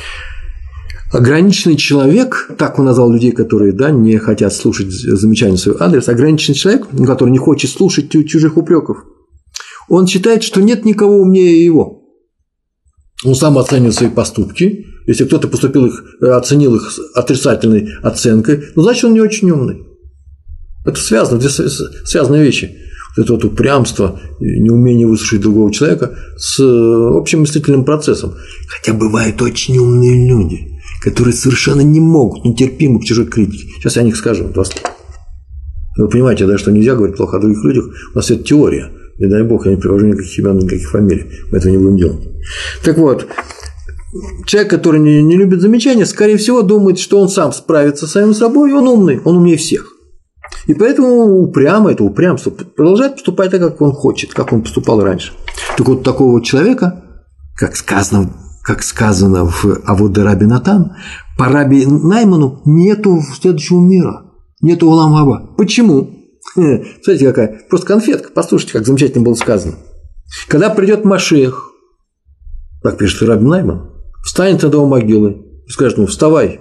Speaker 1: Ограниченный человек, так он назвал людей, которые, да, не хотят слушать замечания в свой адрес, ограниченный человек, который не хочет слушать чужих упреков, он считает, что нет никого умнее его. Он сам оценивает свои поступки. Если кто-то поступил их, оценил их отрицательной оценкой, ну, значит, он не очень умный. Это связано, это связанные вещи. Вот это вот упрямство, неумение выслушать другого человека с общим мыслительным процессом. Хотя бывают очень умные люди, которые совершенно не могут, нетерпимы к чужой критике. Сейчас я о них скажу. Вы понимаете, да, что нельзя говорить плохо о других людях. У нас это теория. Не дай бог, я не привожу никаких имен, никаких фамилий. Мы этого не будем делать. Так вот, человек, который не, не любит замечания, скорее всего, думает, что он сам справится с самим собой, и он умный, он умнее всех. И поэтому упрямо, это упрямство, продолжает поступать так, как он хочет, как он поступал раньше. Так вот, такого человека, как сказано, как сказано в Авот де Раби Натан, по Раби Найману нету следующего мира, нету Олам Хаба. Почему? Смотрите, какая просто конфетка, послушайте, как замечательно было сказано. Когда придет Машиах, так пишет Раби Найман, встанет тогда у могилы и скажет ему: вставай.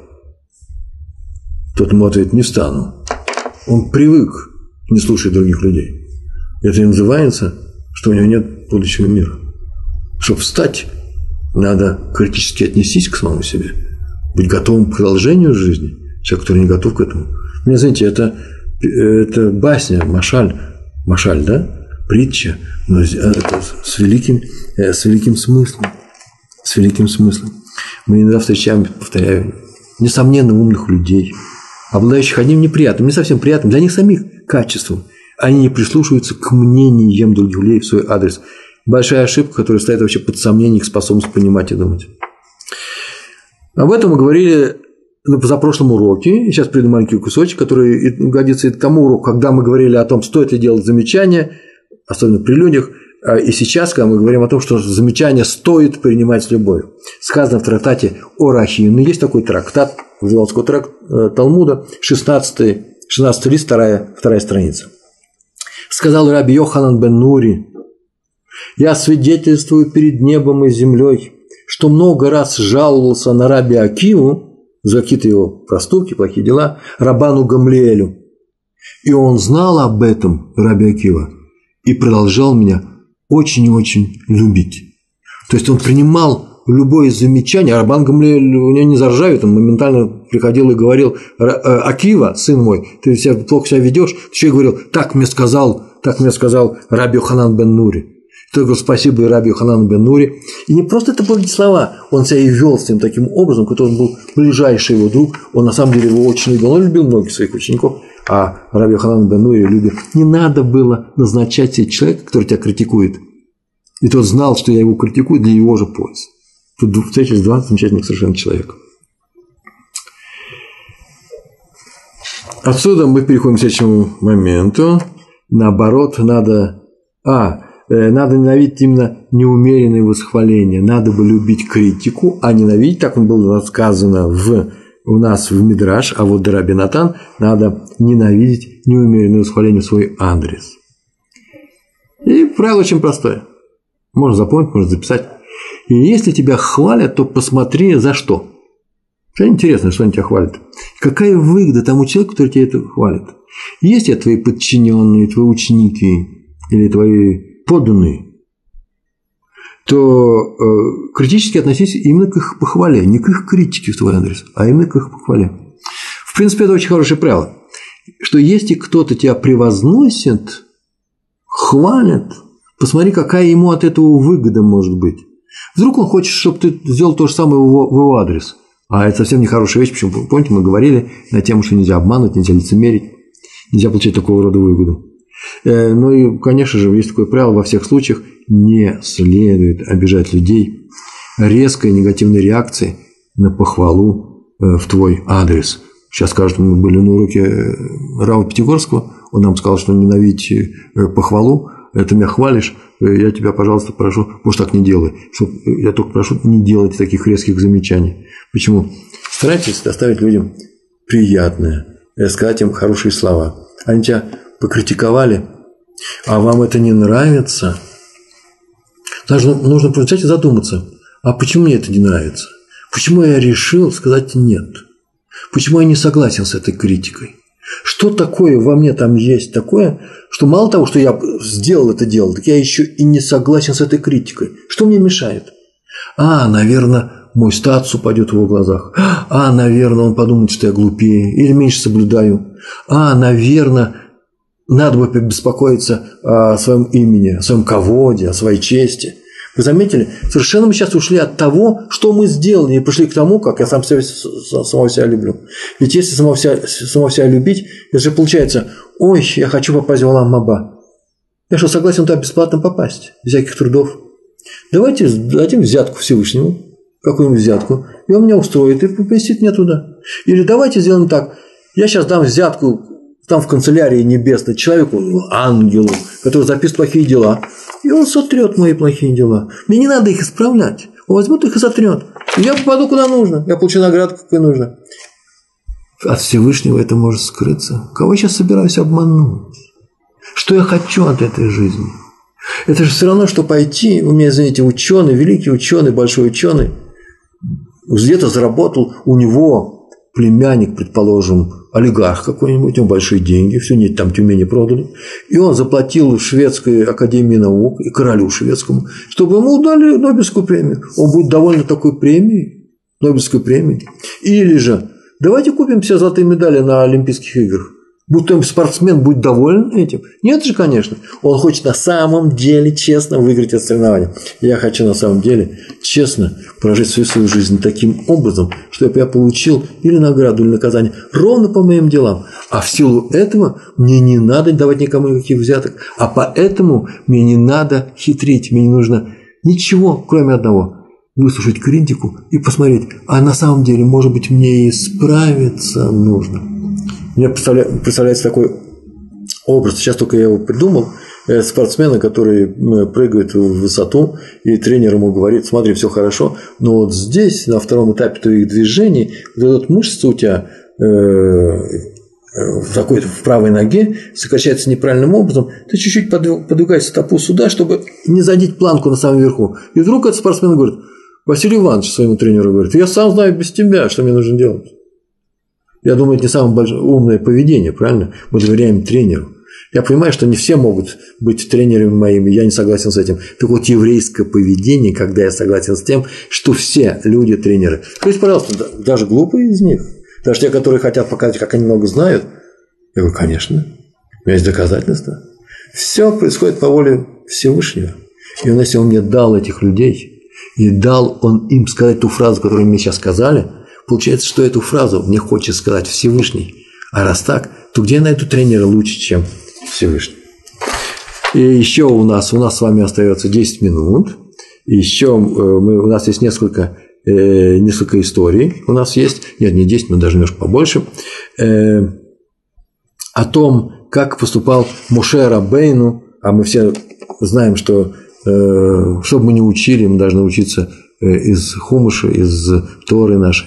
Speaker 1: Тот ему ответит: не встану. Он привык не слушать других людей. Это и называется, что у него нет будущего мира. Чтобы встать, надо критически отнестись к самому себе, быть готовым к продолжению жизни. Человек, который не готов к этому. Мне, знаете, это, это басня, машаль, машаль, да, притча, но это с великим, с великим смыслом. С великим смыслом. Мы иногда встречаем, повторяю, несомненно, умных людей, обладающих одним неприятным, не совсем приятным для них самих качеством. Они не прислушиваются к мнениям других людей в свой адрес. Большая ошибка, которая ставит вообще под сомнение их способность понимать и думать. Об этом мы говорили на позапрошлом уроке. Сейчас приду маленький кусочек, который годится и к тому уроку, когда мы говорили о том, стоит ли делать замечания, особенно при людях. И сейчас, когда мы говорим о том, что замечания стоит принимать с любовью. Сказано в трактате Орахин. Есть такой трактат Вавилонского трак... Талмуда, шестнадцатый, шестнадцатый лист, вторая, вторая страница. Сказал Раби Йоханан бен Нури: «Я свидетельствую перед небом и землей, что много раз жаловался на раби Акиву за какие-то его проступки, плохие дела, Рабану Гамлиэлю. И он знал об этом, раби Акива, и продолжал меня очень и очень любить». То есть он принимал любое замечание, а Рабан Гамлиэль у него не заржавит, он моментально приходил и говорил: «Акива, сын мой, ты себя плохо себя ведешь». Ты еще и говорил: «Так мне сказал, так мне сказал Раби Йоханан бен Нури». То я говорю: «Спасибо и Раби Йоханану бен Нури». И не просто это были слова, он себя и вел с ним таким образом, который он был ближайший его друг, он на самом деле его очень любил, он любил многих своих учеников, а Раби Йоханан бен Нури любил. Не надо было назначать себе человека, который тебя критикует, и тот знал, что я его критикую для его же пользы. Тут встретились два замечательных совершенно человека. Отсюда мы переходим к следующему моменту. Наоборот, надо... А, надо ненавидеть именно неумеренное восхваление. Надо бы любить критику, а ненавидеть, так было сказано в, у нас в Мидраш, а вот Раби Натан, надо ненавидеть неумеренное восхваление в свой адрес. И правило очень простое. Можно запомнить, можно записать. И если тебя хвалят, то посмотри, за что. Что интересно, что они тебя хвалят. Какая выгода тому человеку, который тебя это хвалит. Есть ли твои подчиненные, твои ученики или твои подданные, то э, критически относись именно к их похвале, не к их критике в твой адрес, а именно к их похвале. В принципе, это очень хорошее правило, что если кто-то тебя превозносит, хвалит, посмотри, какая ему от этого выгода может быть. Вдруг он хочет, чтобы ты сделал то же самое в его, в его адрес, а это совсем нехорошая вещь. Почему? Помните, мы говорили на тему, что нельзя обманывать, нельзя лицемерить, нельзя получать такого рода выгоду. Ну и, конечно же, есть такое правило: во всех случаях не следует обижать людей резкой негативной реакцией на похвалу в твой адрес. Сейчас скажут, мы были на уроке Рава Пятигорского, он нам сказал, что ненавидеть похвалу, ты меня хвалишь, я тебя, пожалуйста, прошу, может, так не делай. Я только прошу, не делать таких резких замечаний. Почему? Старайтесь доставить людям приятное, сказать им хорошие слова. Они тебя покритиковали, а вам это не нравится, нужно, нужно начать задуматься, а почему мне это не нравится? Почему я решил сказать нет? Почему я не согласен с этой критикой? Что такое во мне там есть такое, что мало того, что я сделал это дело, так я еще и не согласен с этой критикой. Что мне мешает? А, наверное, мой статус упадет в его глазах. А, наверное, он подумает, что я глупее или меньше соблюдаю. А, наверное, надо бы беспокоиться о своем имени, о своем ководе, о своей чести. Вы заметили? Совершенно мы сейчас ушли от того, что мы сделали, и пришли к тому, как я сам себя, самого себя люблю. Ведь если самого себя, самого себя любить, это же получается: ой, я хочу попасть в Олам Аба. Я что, согласен туда бесплатно попасть, без всяких трудов? Давайте дадим взятку Всевышнему, какую-нибудь взятку, и он меня устроит и поместит меня туда. Или давайте сделаем так: я сейчас дам взятку там в канцелярии небесной человеку, ангелу, который записывает плохие дела, и он сотрет мои плохие дела. Мне не надо их исправлять. Он возьмет их и сотрет. И я попаду куда нужно. Я получу награду, какую нужно. От Всевышнего это может скрыться. Кого я сейчас собираюсь обмануть? Что я хочу от этой жизни? Это же все равно, что пойти, у меня, извините, ученый, великий ученый, большой ученый, где-то заработал, у него племянник, предположим, олигарх какой-нибудь, у него большие деньги, все не там Тюмени продали, и он заплатил в Шведской академии наук и королю шведскому, чтобы ему дали Нобелевскую премию. Он будет доволен такой премией, Нобелевской премией. Или же давайте купим все золотые медали на Олимпийских играх. Будь то спортсмен, будь доволен этим. Нет же, конечно. Он хочет на самом деле честно выиграть это соревнование. Я хочу на самом деле честно прожить всю свою жизнь таким образом, чтобы я получил или награду, или наказание ровно по моим делам. А в силу этого мне не надо давать никому никаких взяток. А поэтому мне не надо хитрить. Мне не нужно ничего, кроме одного. Выслушать критику и посмотреть, а на самом деле, может быть, мне и справиться нужно. Мне представляется такой образ, сейчас только я его придумал, спортсмена, который прыгает в высоту, и тренер ему говорит: смотри, все хорошо, но вот здесь, на втором этапе твоих движений, вот эта мышца у тебя э, в, такой, в правой ноге сокращается неправильным образом, ты чуть-чуть подвигай стопу сюда, чтобы не задеть планку на самом верху. И вдруг этот спортсмен говорит: Василий Иванович своему тренеру говорит: я сам знаю без тебя, что мне нужно делать. Я думаю, это не самое большое, умное поведение, правильно? Мы доверяем тренеру. Я понимаю, что не все могут быть тренерами моими, я не согласен с этим. Так вот, еврейское поведение, когда я согласен с тем, что все люди тренеры. То есть, пожалуйста, даже глупые из них, даже те, которые хотят показать, как они много знают, я говорю: конечно, у меня есть доказательства. Все происходит по воле Всевышнего. И он, если он мне дал этих людей, и дал он им сказать ту фразу, которую мне сейчас сказали, получается, что эту фразу мне хочет сказать Всевышний. А раз так, то где я найду тренера лучше, чем Всевышний? И еще у нас, у нас с вами остается десять минут. И еще мы, у нас есть несколько, э, несколько историй. У нас есть, нет, не десять, но даже немножко побольше. Э, о том, как поступал Моше Рабейну. А мы все знаем, что э, чтобы мы не учили, мы должны учиться из Хумаша, из Торы нашей.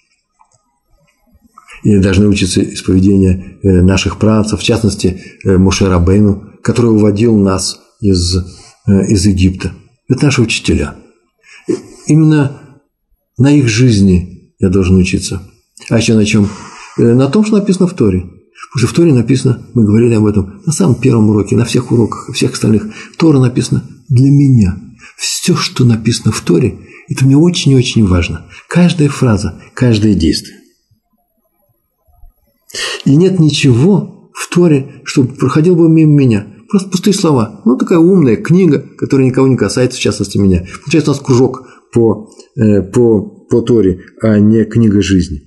Speaker 1: И должны учиться из поведения наших працев, в частности, Моше Рабейну, который выводил нас из, из Египта. Это наши учителя. Именно на их жизни я должен учиться. А еще на чем? На том, что написано в Торе. Потому что в Торе написано, мы говорили об этом на самом первом уроке, на всех уроках, всех остальных. Тора написано для меня. Все, что написано в Торе, это мне очень и очень важно. Каждая фраза, каждое действие. И нет ничего в Торе, чтобы проходило бы мимо меня. Просто пустые слова. Ну, такая умная книга, которая никого не касается, в частности, меня. Получается, у нас кружок по, по, по Торе, а не книга жизни.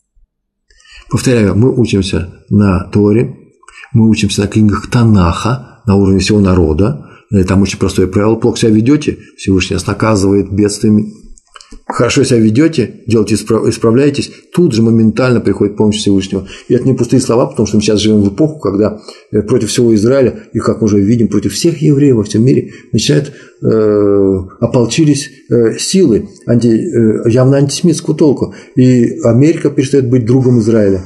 Speaker 1: Повторяю, мы учимся на Торе, мы учимся на книгах Танаха, на уровне всего народа. Там очень простое правило: плохо себя ведете, Всевышний нас наказывает бедствиями. Хорошо себя ведете, делаете, исправляетесь, тут же моментально приходит помощь Всевышнего. И это не пустые слова, потому что мы сейчас живем в эпоху, когда против всего Израиля, и, как мы уже видим, против всех евреев во всем мире начинают, э, ополчились э, силы анти, э, явно антисемитского толка. И Америка перестает быть другом Израиля,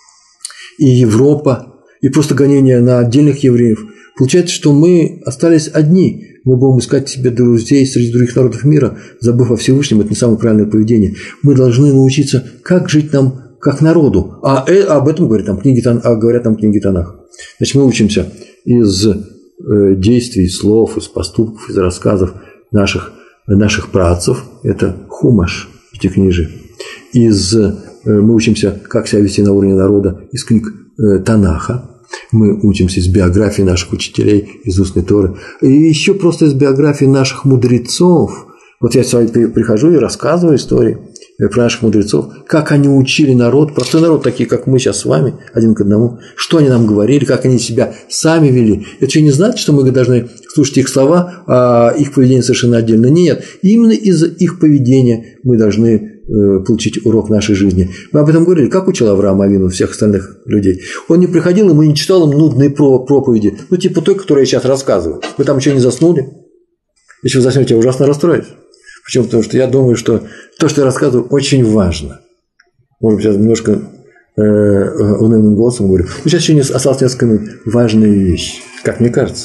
Speaker 1: и Европа, и просто гонения на отдельных евреев. Получается, что мы остались одни. Мы будем искать себе друзей среди других народов мира, забыв о Всевышнем. Это не самое правильное поведение. Мы должны научиться, как жить нам как народу. А об этом говорят там книги, говорят там книги Танах. Значит, мы учимся из действий, слов, из поступков, из рассказов наших, наших праотцов. Это хумаш, эти книжи. Из, мы учимся, как себя вести на уровне народа, из книг Танаха. Мы учимся из биографии наших учителей, из устной Торы. И еще просто из биографии наших мудрецов. Вот я с вами прихожу и рассказываю истории про наших мудрецов, как они учили народ, простой народ, такие, как мы сейчас с вами, один к одному, что они нам говорили, как они себя сами вели. Это что, не значит, что мы должны слушать их слова, а их поведение совершенно отдельно? Нет, именно из их поведения мы должны получить урок нашей жизни. Мы об этом говорили, как учил Авраам Авину всех остальных людей. Он не приходил, и мы не читал им нудные проповеди, ну, типа той, которую я сейчас рассказываю. Вы там еще не заснули? Если вы заснете, я ужасно расстроюсь. Почему? Потому что я думаю, что то, что я рассказываю, очень важно. Может быть, я немножко э, унылым голосом говорю. Но сейчас еще не осталось несколько минут. Важная вещь, как мне кажется.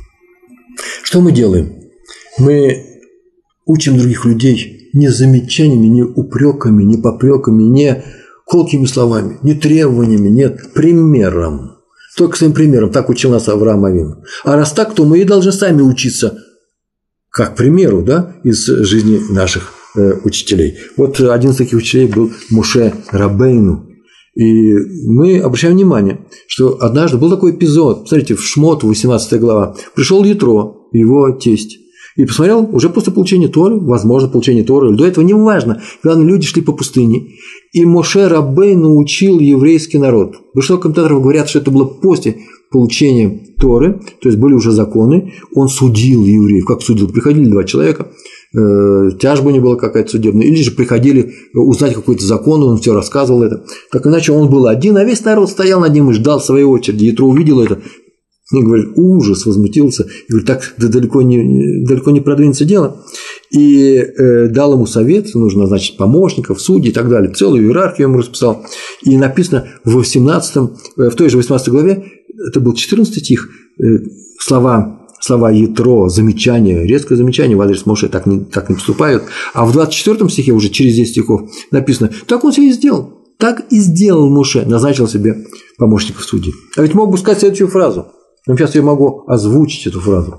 Speaker 1: Что мы делаем? Мы учим других людей не замечаниями, не упреками, не попреками, не колкими словами, не требованиями, нет, примером. Только своим примером. Так учил нас Авраам Авину. А раз так, то мы и должны сами учиться, как примеру, да, из жизни наших э, учителей. Вот один из таких учителей был Моше Рабейну. И мы обращаем внимание, что однажды был такой эпизод, посмотрите, в Шмот, восемнадцатая глава, пришел Ятро, его тесть, и посмотрел, уже после получения Торы, возможно, получение Торы, или до этого, неважно, главное, люди шли по пустыне, и Моше Рабейну научил еврейский народ. Большинство комментаторов говорят, что это было после получения Торы, то есть были уже законы, он судил евреев. Как судил? Приходили два человека, э, тяжба не была какая-то судебная, или же приходили узнать какой-то закон, он все рассказывал это. Так иначе он был один, а весь народ стоял над ним и ждал своей очереди. Ятро увидел это, и говорит, ужас, возмутился, и говорит, так далеко не, далеко не продвинется дело. И э, дал ему совет, нужно назначить помощников, судей и так далее. Целую иерархию ему расписал. И написано в восемнадцатом, в той же восемнадцатой главе, это был четырнадцатый стих, слова, слова Ятро, замечания, резкое замечание в адрес Моше, так не, так не поступают. А в двадцать четвёртом стихе, уже через десять стихов, написано, так он все и сделал. Так и сделал Моше, назначил себе помощников судей. А ведь мог бы сказать следующую фразу. Но сейчас я могу озвучить эту фразу.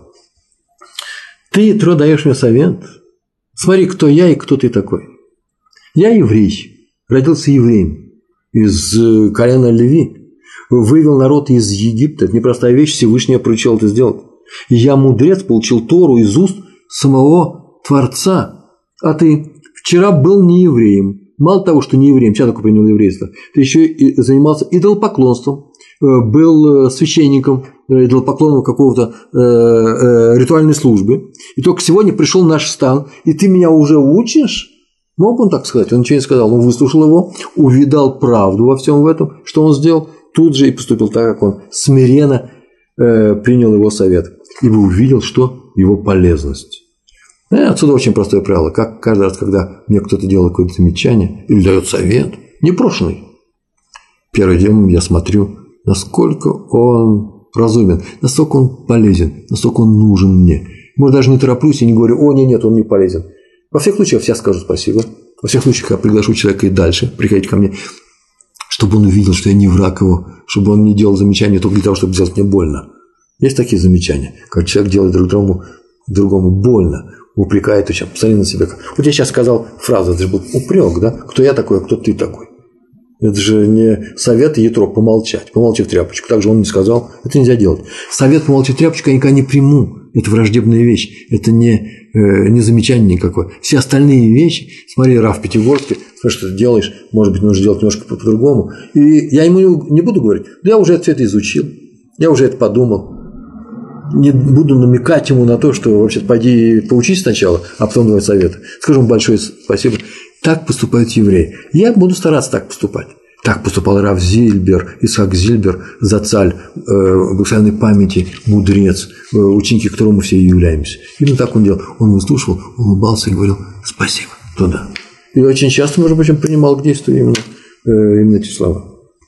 Speaker 1: Ты, Ятро, даешь мне совет. Смотри, кто я и кто ты такой. Я еврей, родился евреем из колена Леви. Вывел народ из Египта. Это непростая вещь, Всевышний поручил это сделать. Я мудрец, получил Тору из уст самого Творца. А ты вчера был не евреем. Мало того, что не евреем, сейчас только принял еврейство, ты еще и занимался идолопоклонством, был священником идолопоклонного какого-то ритуальной службы. И только сегодня пришел наш стан, и ты меня уже учишь? Мог он так сказать? Он ничего не сказал. Он выслушал его, увидал правду во всем в этом, что он сделал. Тут же и поступил так, как он смиренно э, принял его совет, ибо увидел, что его полезность. И отсюда очень простое правило. Как каждый раз, когда мне кто-то делает какое-то замечание или дает совет, непрошенный, первым делом я смотрю, насколько он разумен, насколько он полезен, насколько он нужен мне. Может, даже не тороплюсь и не говорю, о, нет, нет, он не полезен. Во всех случаях я скажу спасибо. Во всех случаях я приглашу человека и дальше приходить ко мне, чтобы он увидел, что я не враг его, чтобы он не делал замечания только для того, чтобы сделать мне больно. Есть такие замечания, как человек делает друг другому, другому больно, упрекает его. Посмотри на себя. Вот я сейчас сказал фразу, это же был упрек, да? Кто я такой, а кто ты такой? Это же не совет Ятро помолчать, помолчи в тряпочку. Так же он не сказал, это нельзя делать. Совет помолчи в тряпочку я никогда не приму. Это враждебная вещь, это не, э, не замечание никакое. Все остальные вещи, смотри, Рав Пятигорский, что ты делаешь, может быть, нужно делать немножко по-другому. И я ему не буду говорить, да я уже это все это изучил, я уже это подумал. Не буду намекать ему на то, что вообще пойди поучись сначала, а потом давай советы. Скажу ему большое спасибо. Так поступают евреи. Я буду стараться так поступать. Так поступал Рав Зильбер, Исаак Зильбер, Зацаль, э, благословенной памяти, мудрец, э, ученики, которому мы все и являемся. Именно так он делал. Он выслушивал, улыбался и говорил спасибо туда. И очень часто, между прочим, принимал к действию именно, э, именно эти слова.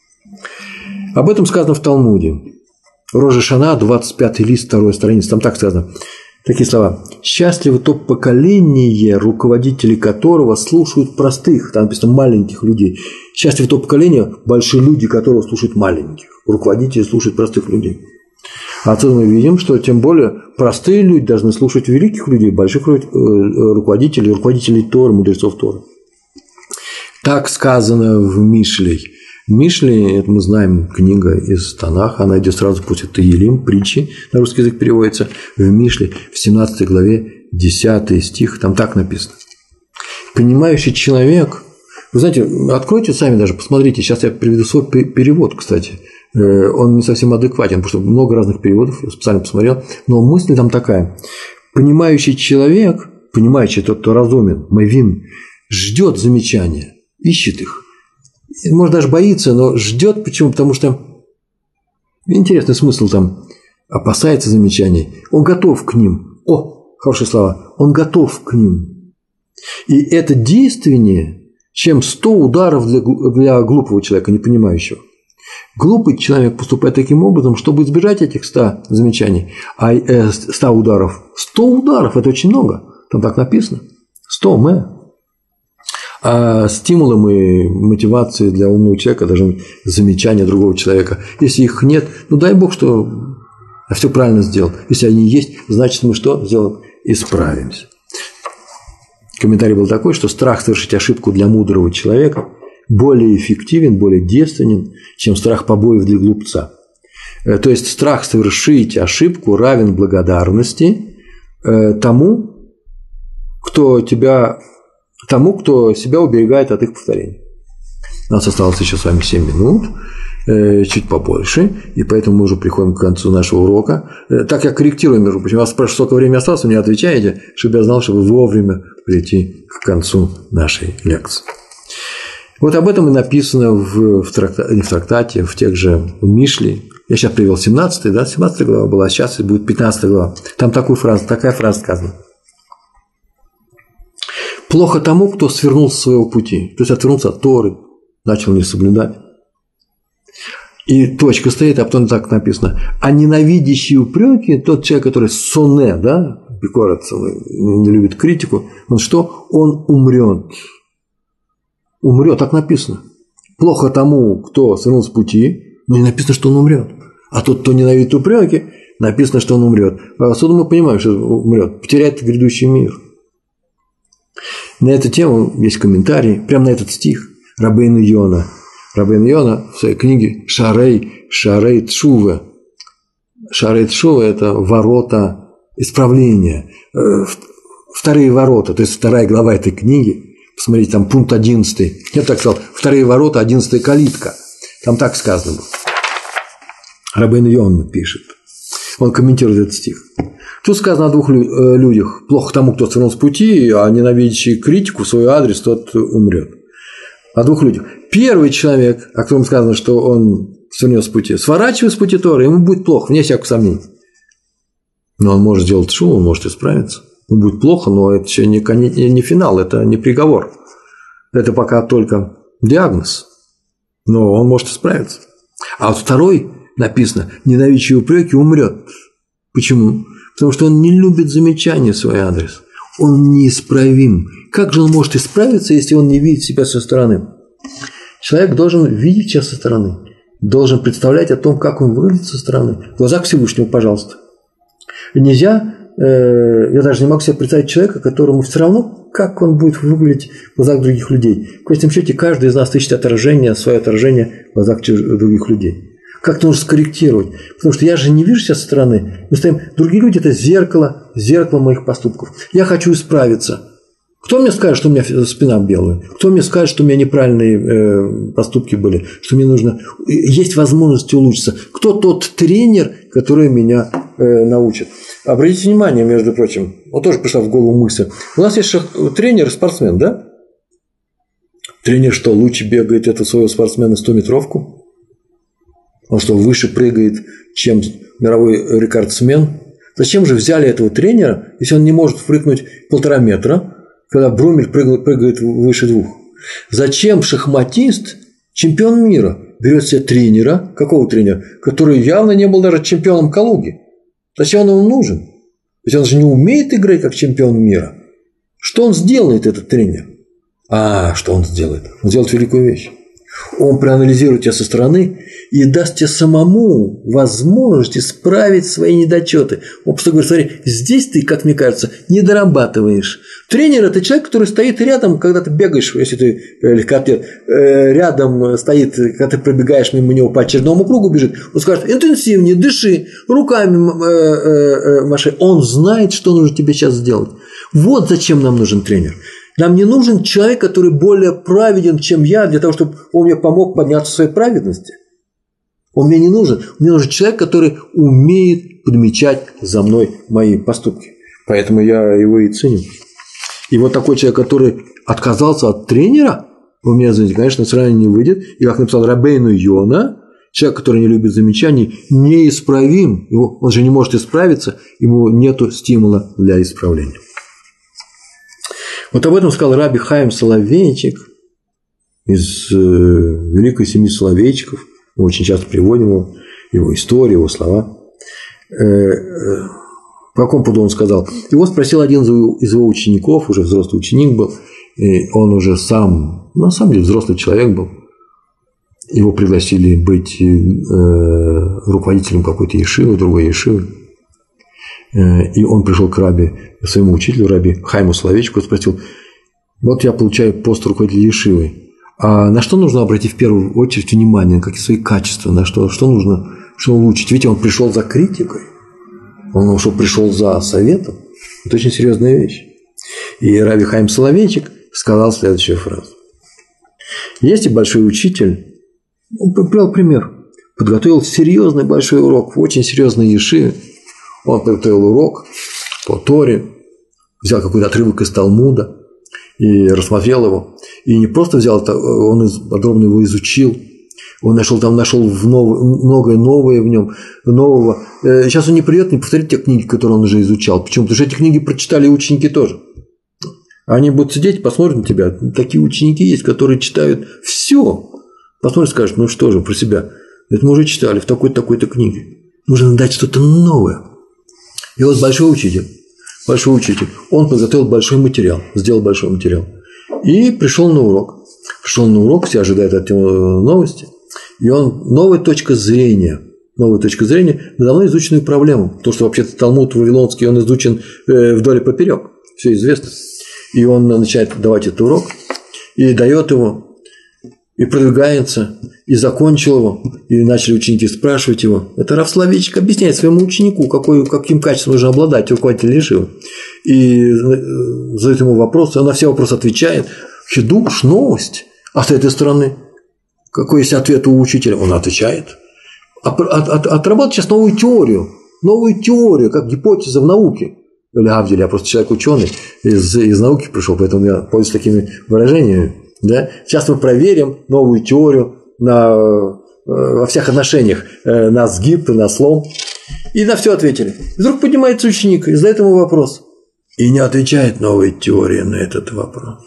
Speaker 1: Об этом сказано в Талмуде. Рожа Шана, двадцать пятый лист, второй страница, там так сказано. Такие слова. «Счастливо то поколение, руководители которого слушают простых», там написано «маленьких людей». «Счастливо то поколение, большие люди которого слушают маленьких». Руководители слушают простых людей. А отсюда мы видим, что тем более простые люди должны слушать великих людей, больших руководителей, руководителей Торы, мудрецов Торы. Так сказано в Мишлей. Мишли, это мы знаем, книга из Танаха, она идет сразу после Таилим, притчи, на русский язык переводится, в Мишле, в семнадцатой главе, десятый стих, там так написано. Понимающий человек, вы знаете, откройте сами даже, посмотрите, сейчас я приведу свой перевод, кстати, он не совсем адекватен, потому что много разных переводов, я специально посмотрел, но мысль там такая. Понимающий человек, понимающий тот, кто разумен, мавин, ждет замечания, ищет их. Может, даже боится, но ждет. Почему? Потому что интересный смысл там. Опасается замечаний. Он готов к ним. О, хорошие слова. Он готов к ним. И это действеннее, чем сто ударов для, для глупого человека, не понимающего. Глупый человек поступает таким образом, чтобы избежать этих ста замечаний, а э, ста ударов. сто ударов – это очень много. Там так написано. сто мэ. А стимулом и мотивацией для умного человека должны быть замечания другого человека. Если их нет, ну дай Бог, что я все правильно сделал. Если они есть, значит мы что сделаем? Исправимся. Комментарий был такой, что страх совершить ошибку для мудрого человека более эффективен, более действенен, чем страх побоев для глупца. То есть страх совершить ошибку равен благодарности тому, кто тебя, тому, кто себя уберегает от их повторений. У нас осталось еще с вами семь минут, чуть побольше, и поэтому мы уже приходим к концу нашего урока. Так я корректирую, между прочим, вас спрашиваю, сколько времени осталось, вы мне отвечаете, чтобы я знал, чтобы вовремя прийти к концу нашей лекции. Вот об этом и написано в, в, трактате, не в трактате, в тех же в Мишле. Я сейчас привел семнадцатую, да, семнадцатая глава была, а сейчас будет пятнадцатая глава. Там такую фразу, такая фраза сказана. Плохо тому, кто свернул с своего пути, то есть отвернулся от Торы, начал не соблюдать. И точка стоит, а потом так написано. А ненавидящий упреки, тот человек, который соне, да, не любит критику, он что? Он умрет. Умрет, так написано. Плохо тому, кто свернул с пути, но не написано, что он умрет. А тот, кто ненавидит упреки, написано, что он умрет. Отсюда мы понимаем, что он умрет. Потеряет грядущий мир. На эту тему есть комментарий, прямо на этот стих Рабейну Йона. Рабейну Йона в своей книге Шарей, Шарей Тшува. Шарей Тшува – это ворота исправления. Вторые ворота, то есть вторая глава этой книги. Посмотрите, там пункт одиннадцатый. Я так сказал, вторые ворота, одиннадцатая калитка. Там так сказано было. Рабейну Йона пишет. Он комментирует этот стих. Тут сказано о двух людях. Плохо тому, кто свернул с пути, а ненавидящий критику в свой адрес, тот умрет. О двух людях. Первый человек, о котором сказано, что он свернет с пути, сворачивает с пути Торы, ему будет плохо, вне всякого сомнения. Но он может сделать шум, он может исправиться. Ему будет плохо, но это еще не, не финал, это не приговор. Это пока только диагноз. Но он может исправиться. А вот второй написано, ненавидящий упреки умрет. Почему? Потому что он не любит замечания в свой адрес. Он неисправим. Как же он может исправиться, если он не видит себя со стороны? Человек должен видеть себя со стороны. Должен представлять о том, как он выглядит со стороны. В глазах Всевышнего, пожалуйста. Нельзя, э, я даже не могу себе представить человека, которому все равно, как он будет выглядеть в глазах других людей. В конечном счете, каждый из нас ищет отражение, свое отражение в глазах других людей. Как-то нужно скорректировать. Потому что я же не вижу себя со стороны. Мы стоим, другие люди – это зеркало, зеркало моих поступков. Я хочу исправиться. Кто мне скажет, что у меня спина белая? Кто мне скажет, что у меня неправильные э, поступки были? Что мне нужно… Есть возможность улучшиться. Кто тот тренер, который меня э, научит? Обратите внимание, между прочим, вот тоже пришла в голову мысль. У нас есть тренер-спортсмен, да? Тренер что, лучше бегает эту своего спортсмена стометровку? Он что, выше прыгает, чем мировой рекордсмен? Зачем же взяли этого тренера, если он не может прыгнуть полтора метра, когда Брумель прыгает, прыгает выше двух? Зачем шахматист, чемпион мира, берет себе тренера, какого тренера, который явно не был даже чемпионом Калуги? Зачем он ему нужен? Ведь он же не умеет играть как чемпион мира. Что он сделает, этот тренер? А, что он сделает? Он сделает великую вещь. Он проанализирует тебя со стороны и даст тебе самому возможность исправить свои недочеты. Он просто говорит, смотри, здесь ты, как мне кажется, не дорабатываешь. Тренер – это человек, который стоит рядом, когда ты бегаешь, если ты легкоатлет, рядом стоит, когда ты пробегаешь мимо него по очередному кругу, бежит, он скажет, интенсивнее, дыши, руками маши. Он знает, что нужно тебе сейчас сделать. Вот зачем нам нужен тренер. Нам не нужен человек, который более праведен, чем я, для того, чтобы он мне помог подняться в своей праведности. Он мне не нужен. Мне нужен человек, который умеет подмечать за мной мои поступки. Поэтому я его и ценю. И вот такой человек, который отказался от тренера, у меня, знаете, конечно, сразу не выйдет. И как написал Рабейну Йона, человек, который не любит замечаний, неисправим. Его, он же не может исправиться, ему нет стимула для исправления. Вот об этом сказал Раби Хаим Соловейчик из э, великой семьи Соловейчиков. Мы очень часто приводим его, его историю, его слова. Э, э, по какому поводу он сказал? Его спросил один из его учеников, уже взрослый ученик был, и он уже сам, на самом деле, взрослый человек был. Его пригласили быть э, руководителем какой-то ешивы, другой ешивы. И он пришел к раби, своему учителю, раби Хайму Соловейчику, и спросил, вот я получаю пост руководителя ешивы, А на что нужно обратить в первую очередь внимание, какие свои качества, на что, что нужно, что улучшить? Ведь он пришел за критикой, он что пришел за советом. Это очень серьезная вещь. И Раби Хаим Соловейчик сказал следующую фразу. Есть и большой учитель, он привел пример, подготовил серьезный большой урок в очень серьезной ешиве. Он подготовил урок по Торе, взял какой-то отрывок из Талмуда и рассмотрел его. И не просто взял это, он подробно его изучил. Он нашел там нашел многое новое в нем, нового. Сейчас он не придет, не повторит те книги, которые он уже изучал. Почему? Потому что эти книги прочитали ученики тоже. Они будут сидеть, посмотрят на тебя. Такие ученики есть, которые читают все. Посмотрят, скажут, ну что же, про себя. Это мы уже читали в такой-то, такой-то книге. Нужно дать что-то новое. И вот большой учитель, большой учитель, он подготовил большой материал, сделал большой материал. И пришел на урок. Пришел на урок, все ожидают от него новости. И он новая точка зрения, новая точка зрения на давно изученную проблему. То, что вообще-то Талмуд Вавилонский, он изучен вдоль и поперек, все известно. И он начинает давать этот урок, и дает его, и продвигается, и закончил его, и начали ученики спрашивать его. Это Рав Соловейчик объясняет своему ученику, какой, каким качеством нужно обладать руководитель ешивы. И задает ему вопросы, он на все вопросы отвечает. Хидуш, новость. А с этой стороны, какой есть ответ у учителя? Он отвечает. От, от, отработать сейчас новую теорию, новую теорию, как гипотеза в науке. Или Авдель, я просто человек ученый, из, из науки пришел, поэтому я пользуюсь такими выражениями. Да? Сейчас мы проверим новую теорию на, во всех отношениях, на сгиб, на слом. И на все ответили. И вдруг поднимается ученик и задает ему вопрос. И не отвечает новая теория на этот вопрос.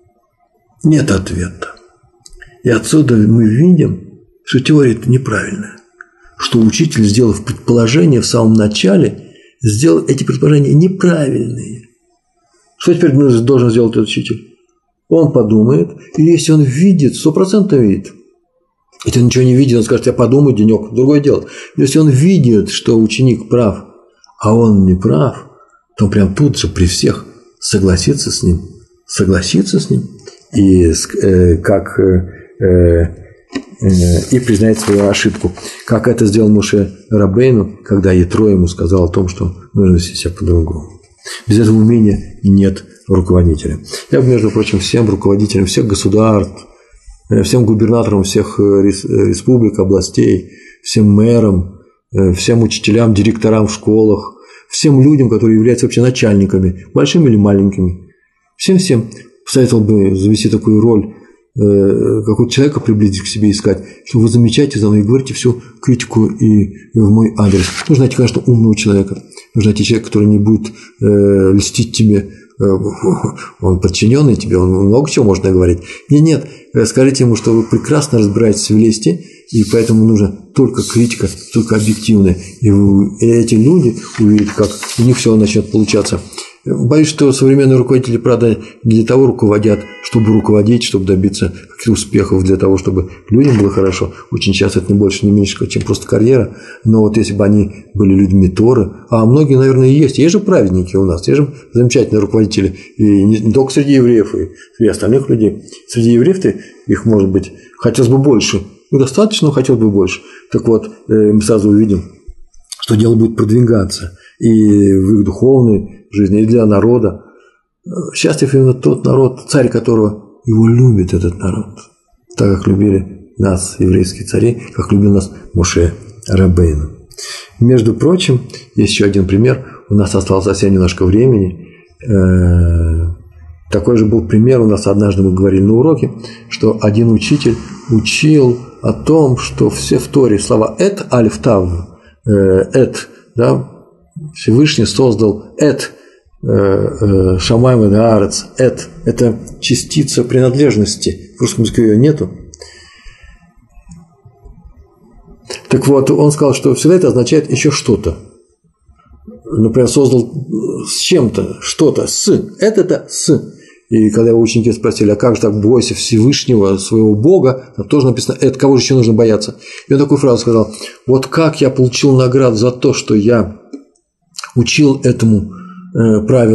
Speaker 1: Нет ответа. И отсюда мы видим, что теория-то неправильная. Что учитель, сделав предположение в самом начале, сделал эти предположения неправильные. Что теперь должен сделать этот учитель? Он подумает, и если он видит, сто процентов видит. Если он ничего не видит, он скажет, я подумаю денек, другое дело. Если он видит, что ученик прав, а он не прав, то он прям тут же при всех согласится с ним, согласится с ним и э, как э, э, и признает свою ошибку. Как это сделал Моше Рабейну, когда Ятро ему сказал о том, что нужно вести себя по-другому. Без этого умения нет руководителя. Я, между прочим, всем руководителям всех государств, всем губернаторам всех республик, областей, всем мэрам, всем учителям, директорам в школах, всем людям, которые являются вообще начальниками, большими или маленькими, всем-всем посоветовал бы завести такую роль, какого-то человека приблизить к себе, искать, что вы замечаете за мной и говорите всю критику и в мой адрес. Нужно найти, конечно, умного человека. Нужно найти человека, который не будет э, льстить тебе, э, он подчиненный тебе, он много чего может наговорить. Нет, нет, скажите ему, что вы прекрасно разбираетесь в лести, и поэтому нужна только критика, только объективная. И, вы, и эти люди увидят, как у них все начнет получаться. Боюсь, что современные руководители, правда, не для того руководят, чтобы руководить, чтобы добиться каких-то успехов, для того, чтобы людям было хорошо. Очень часто это не больше, не меньше, чем просто карьера. Но вот если бы они были людьми Торы, а многие, наверное, и есть. Есть же праведники у нас, есть же замечательные руководители. И не, не только среди евреев, и среди остальных людей. Среди евреев-то их, может быть, хотелось бы больше. Ну, достаточно, но хотелось бы больше. Так вот, мы сразу увидим, что дело будет продвигаться и в их духовной жизни, и для народа. Счастлив именно тот народ, царь которого его любит этот народ, так как любили нас, еврейские цари, как любил нас Моше Рабейну. Между прочим, есть еще один пример. У нас осталось совсем немножко времени. Такой же был пример у нас однажды, мы говорили на уроке, что один учитель учил о том, что все в Торе слова «эт», «алиф», «тав», «эт», да, Всевышний создал «эт», «шамайм» и «аарец», «эт» – это частица принадлежности, в русском языке ее нету. Так вот, он сказал, что всегда это означает еще что-то. Например, создал с чем-то, что-то, с, это это с. И когда его ученики спросили, а как же так, бойся Всевышнего, своего Бога, там тоже написано, это кого же еще нужно бояться? И он такую фразу сказал, вот как я получил награду за то, что я учил этому э, правилу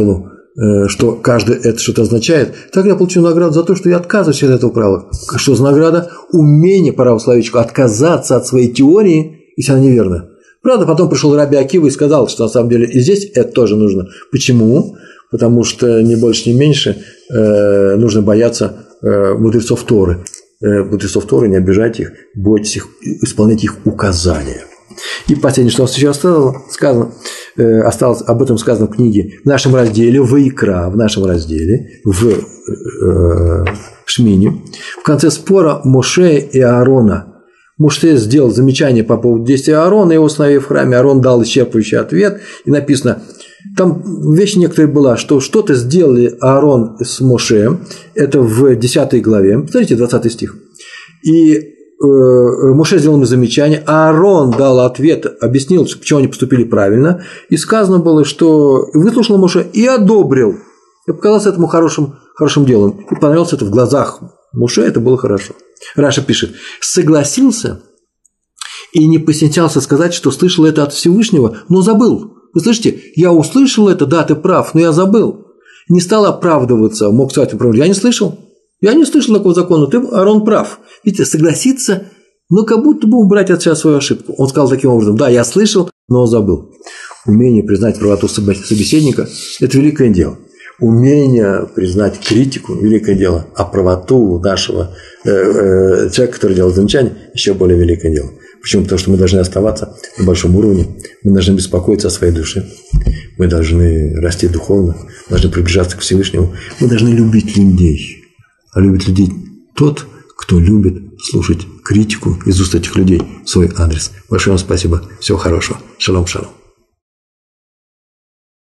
Speaker 1: что каждый это что-то означает, тогда я получу награду за то, что я отказываюсь от этого права. Что за награда? Умение, пора в словечку, отказаться от своей теории, если она неверна. Правда, потом пришел Раби Акива и сказал, что на самом деле и здесь это тоже нужно. Почему? Потому что ни больше, ни меньше э, нужно бояться э, мудрецов Торы. Э, мудрецов Торы, не обижайте их, бойтесь их, исполняйте их указания. И последнее, что у нас еще осталось, сказано, э, осталось, об этом сказано в книге, в нашем разделе, Ваикра, в нашем разделе, в э, Шмине, в конце спора Моше и Аарона. Моше сделал замечание по поводу действия Аарона, его сыновей в храме, Аарон дал исчерпывающий ответ, и написано, там вещь некоторая была, что что-то сделали Аарон с Моше, это в десятой главе, смотрите, двадцатый стих, и Моше сделал ему замечание, Аарон дал ответ, объяснил, почему они поступили правильно, и сказано было, что выслушал Моше и одобрил, и показалось этому хорошим, хорошим делом, и понравилось это в глазах Моше, это было хорошо. Раша пишет, согласился и не постеснялся сказать, что слышал это от Всевышнего, но забыл. Вы слышите, я услышал это, да, ты прав, но я забыл. Не стал оправдываться, мог сказать, например, я не слышал. Я не слышал такого закона, ты, Аарон, прав. Видите, согласиться, но как будто бы убрать от себя свою ошибку. Он сказал таким образом, да, я слышал, но забыл. Умение признать правоту собеседника – это великое дело. Умение признать критику – великое дело, а правоту нашего э, э, человека, который делает замечания, еще более великое дело. Почему? Потому что мы должны оставаться на большом уровне, мы должны беспокоиться о своей душе, мы должны расти духовно, мы должны приближаться к Всевышнему, мы должны любить людей. А любит людей тот, кто любит слушать критику из уст этих людей в свой адрес. Большое вам спасибо. Всего хорошего. Шалом, шалом.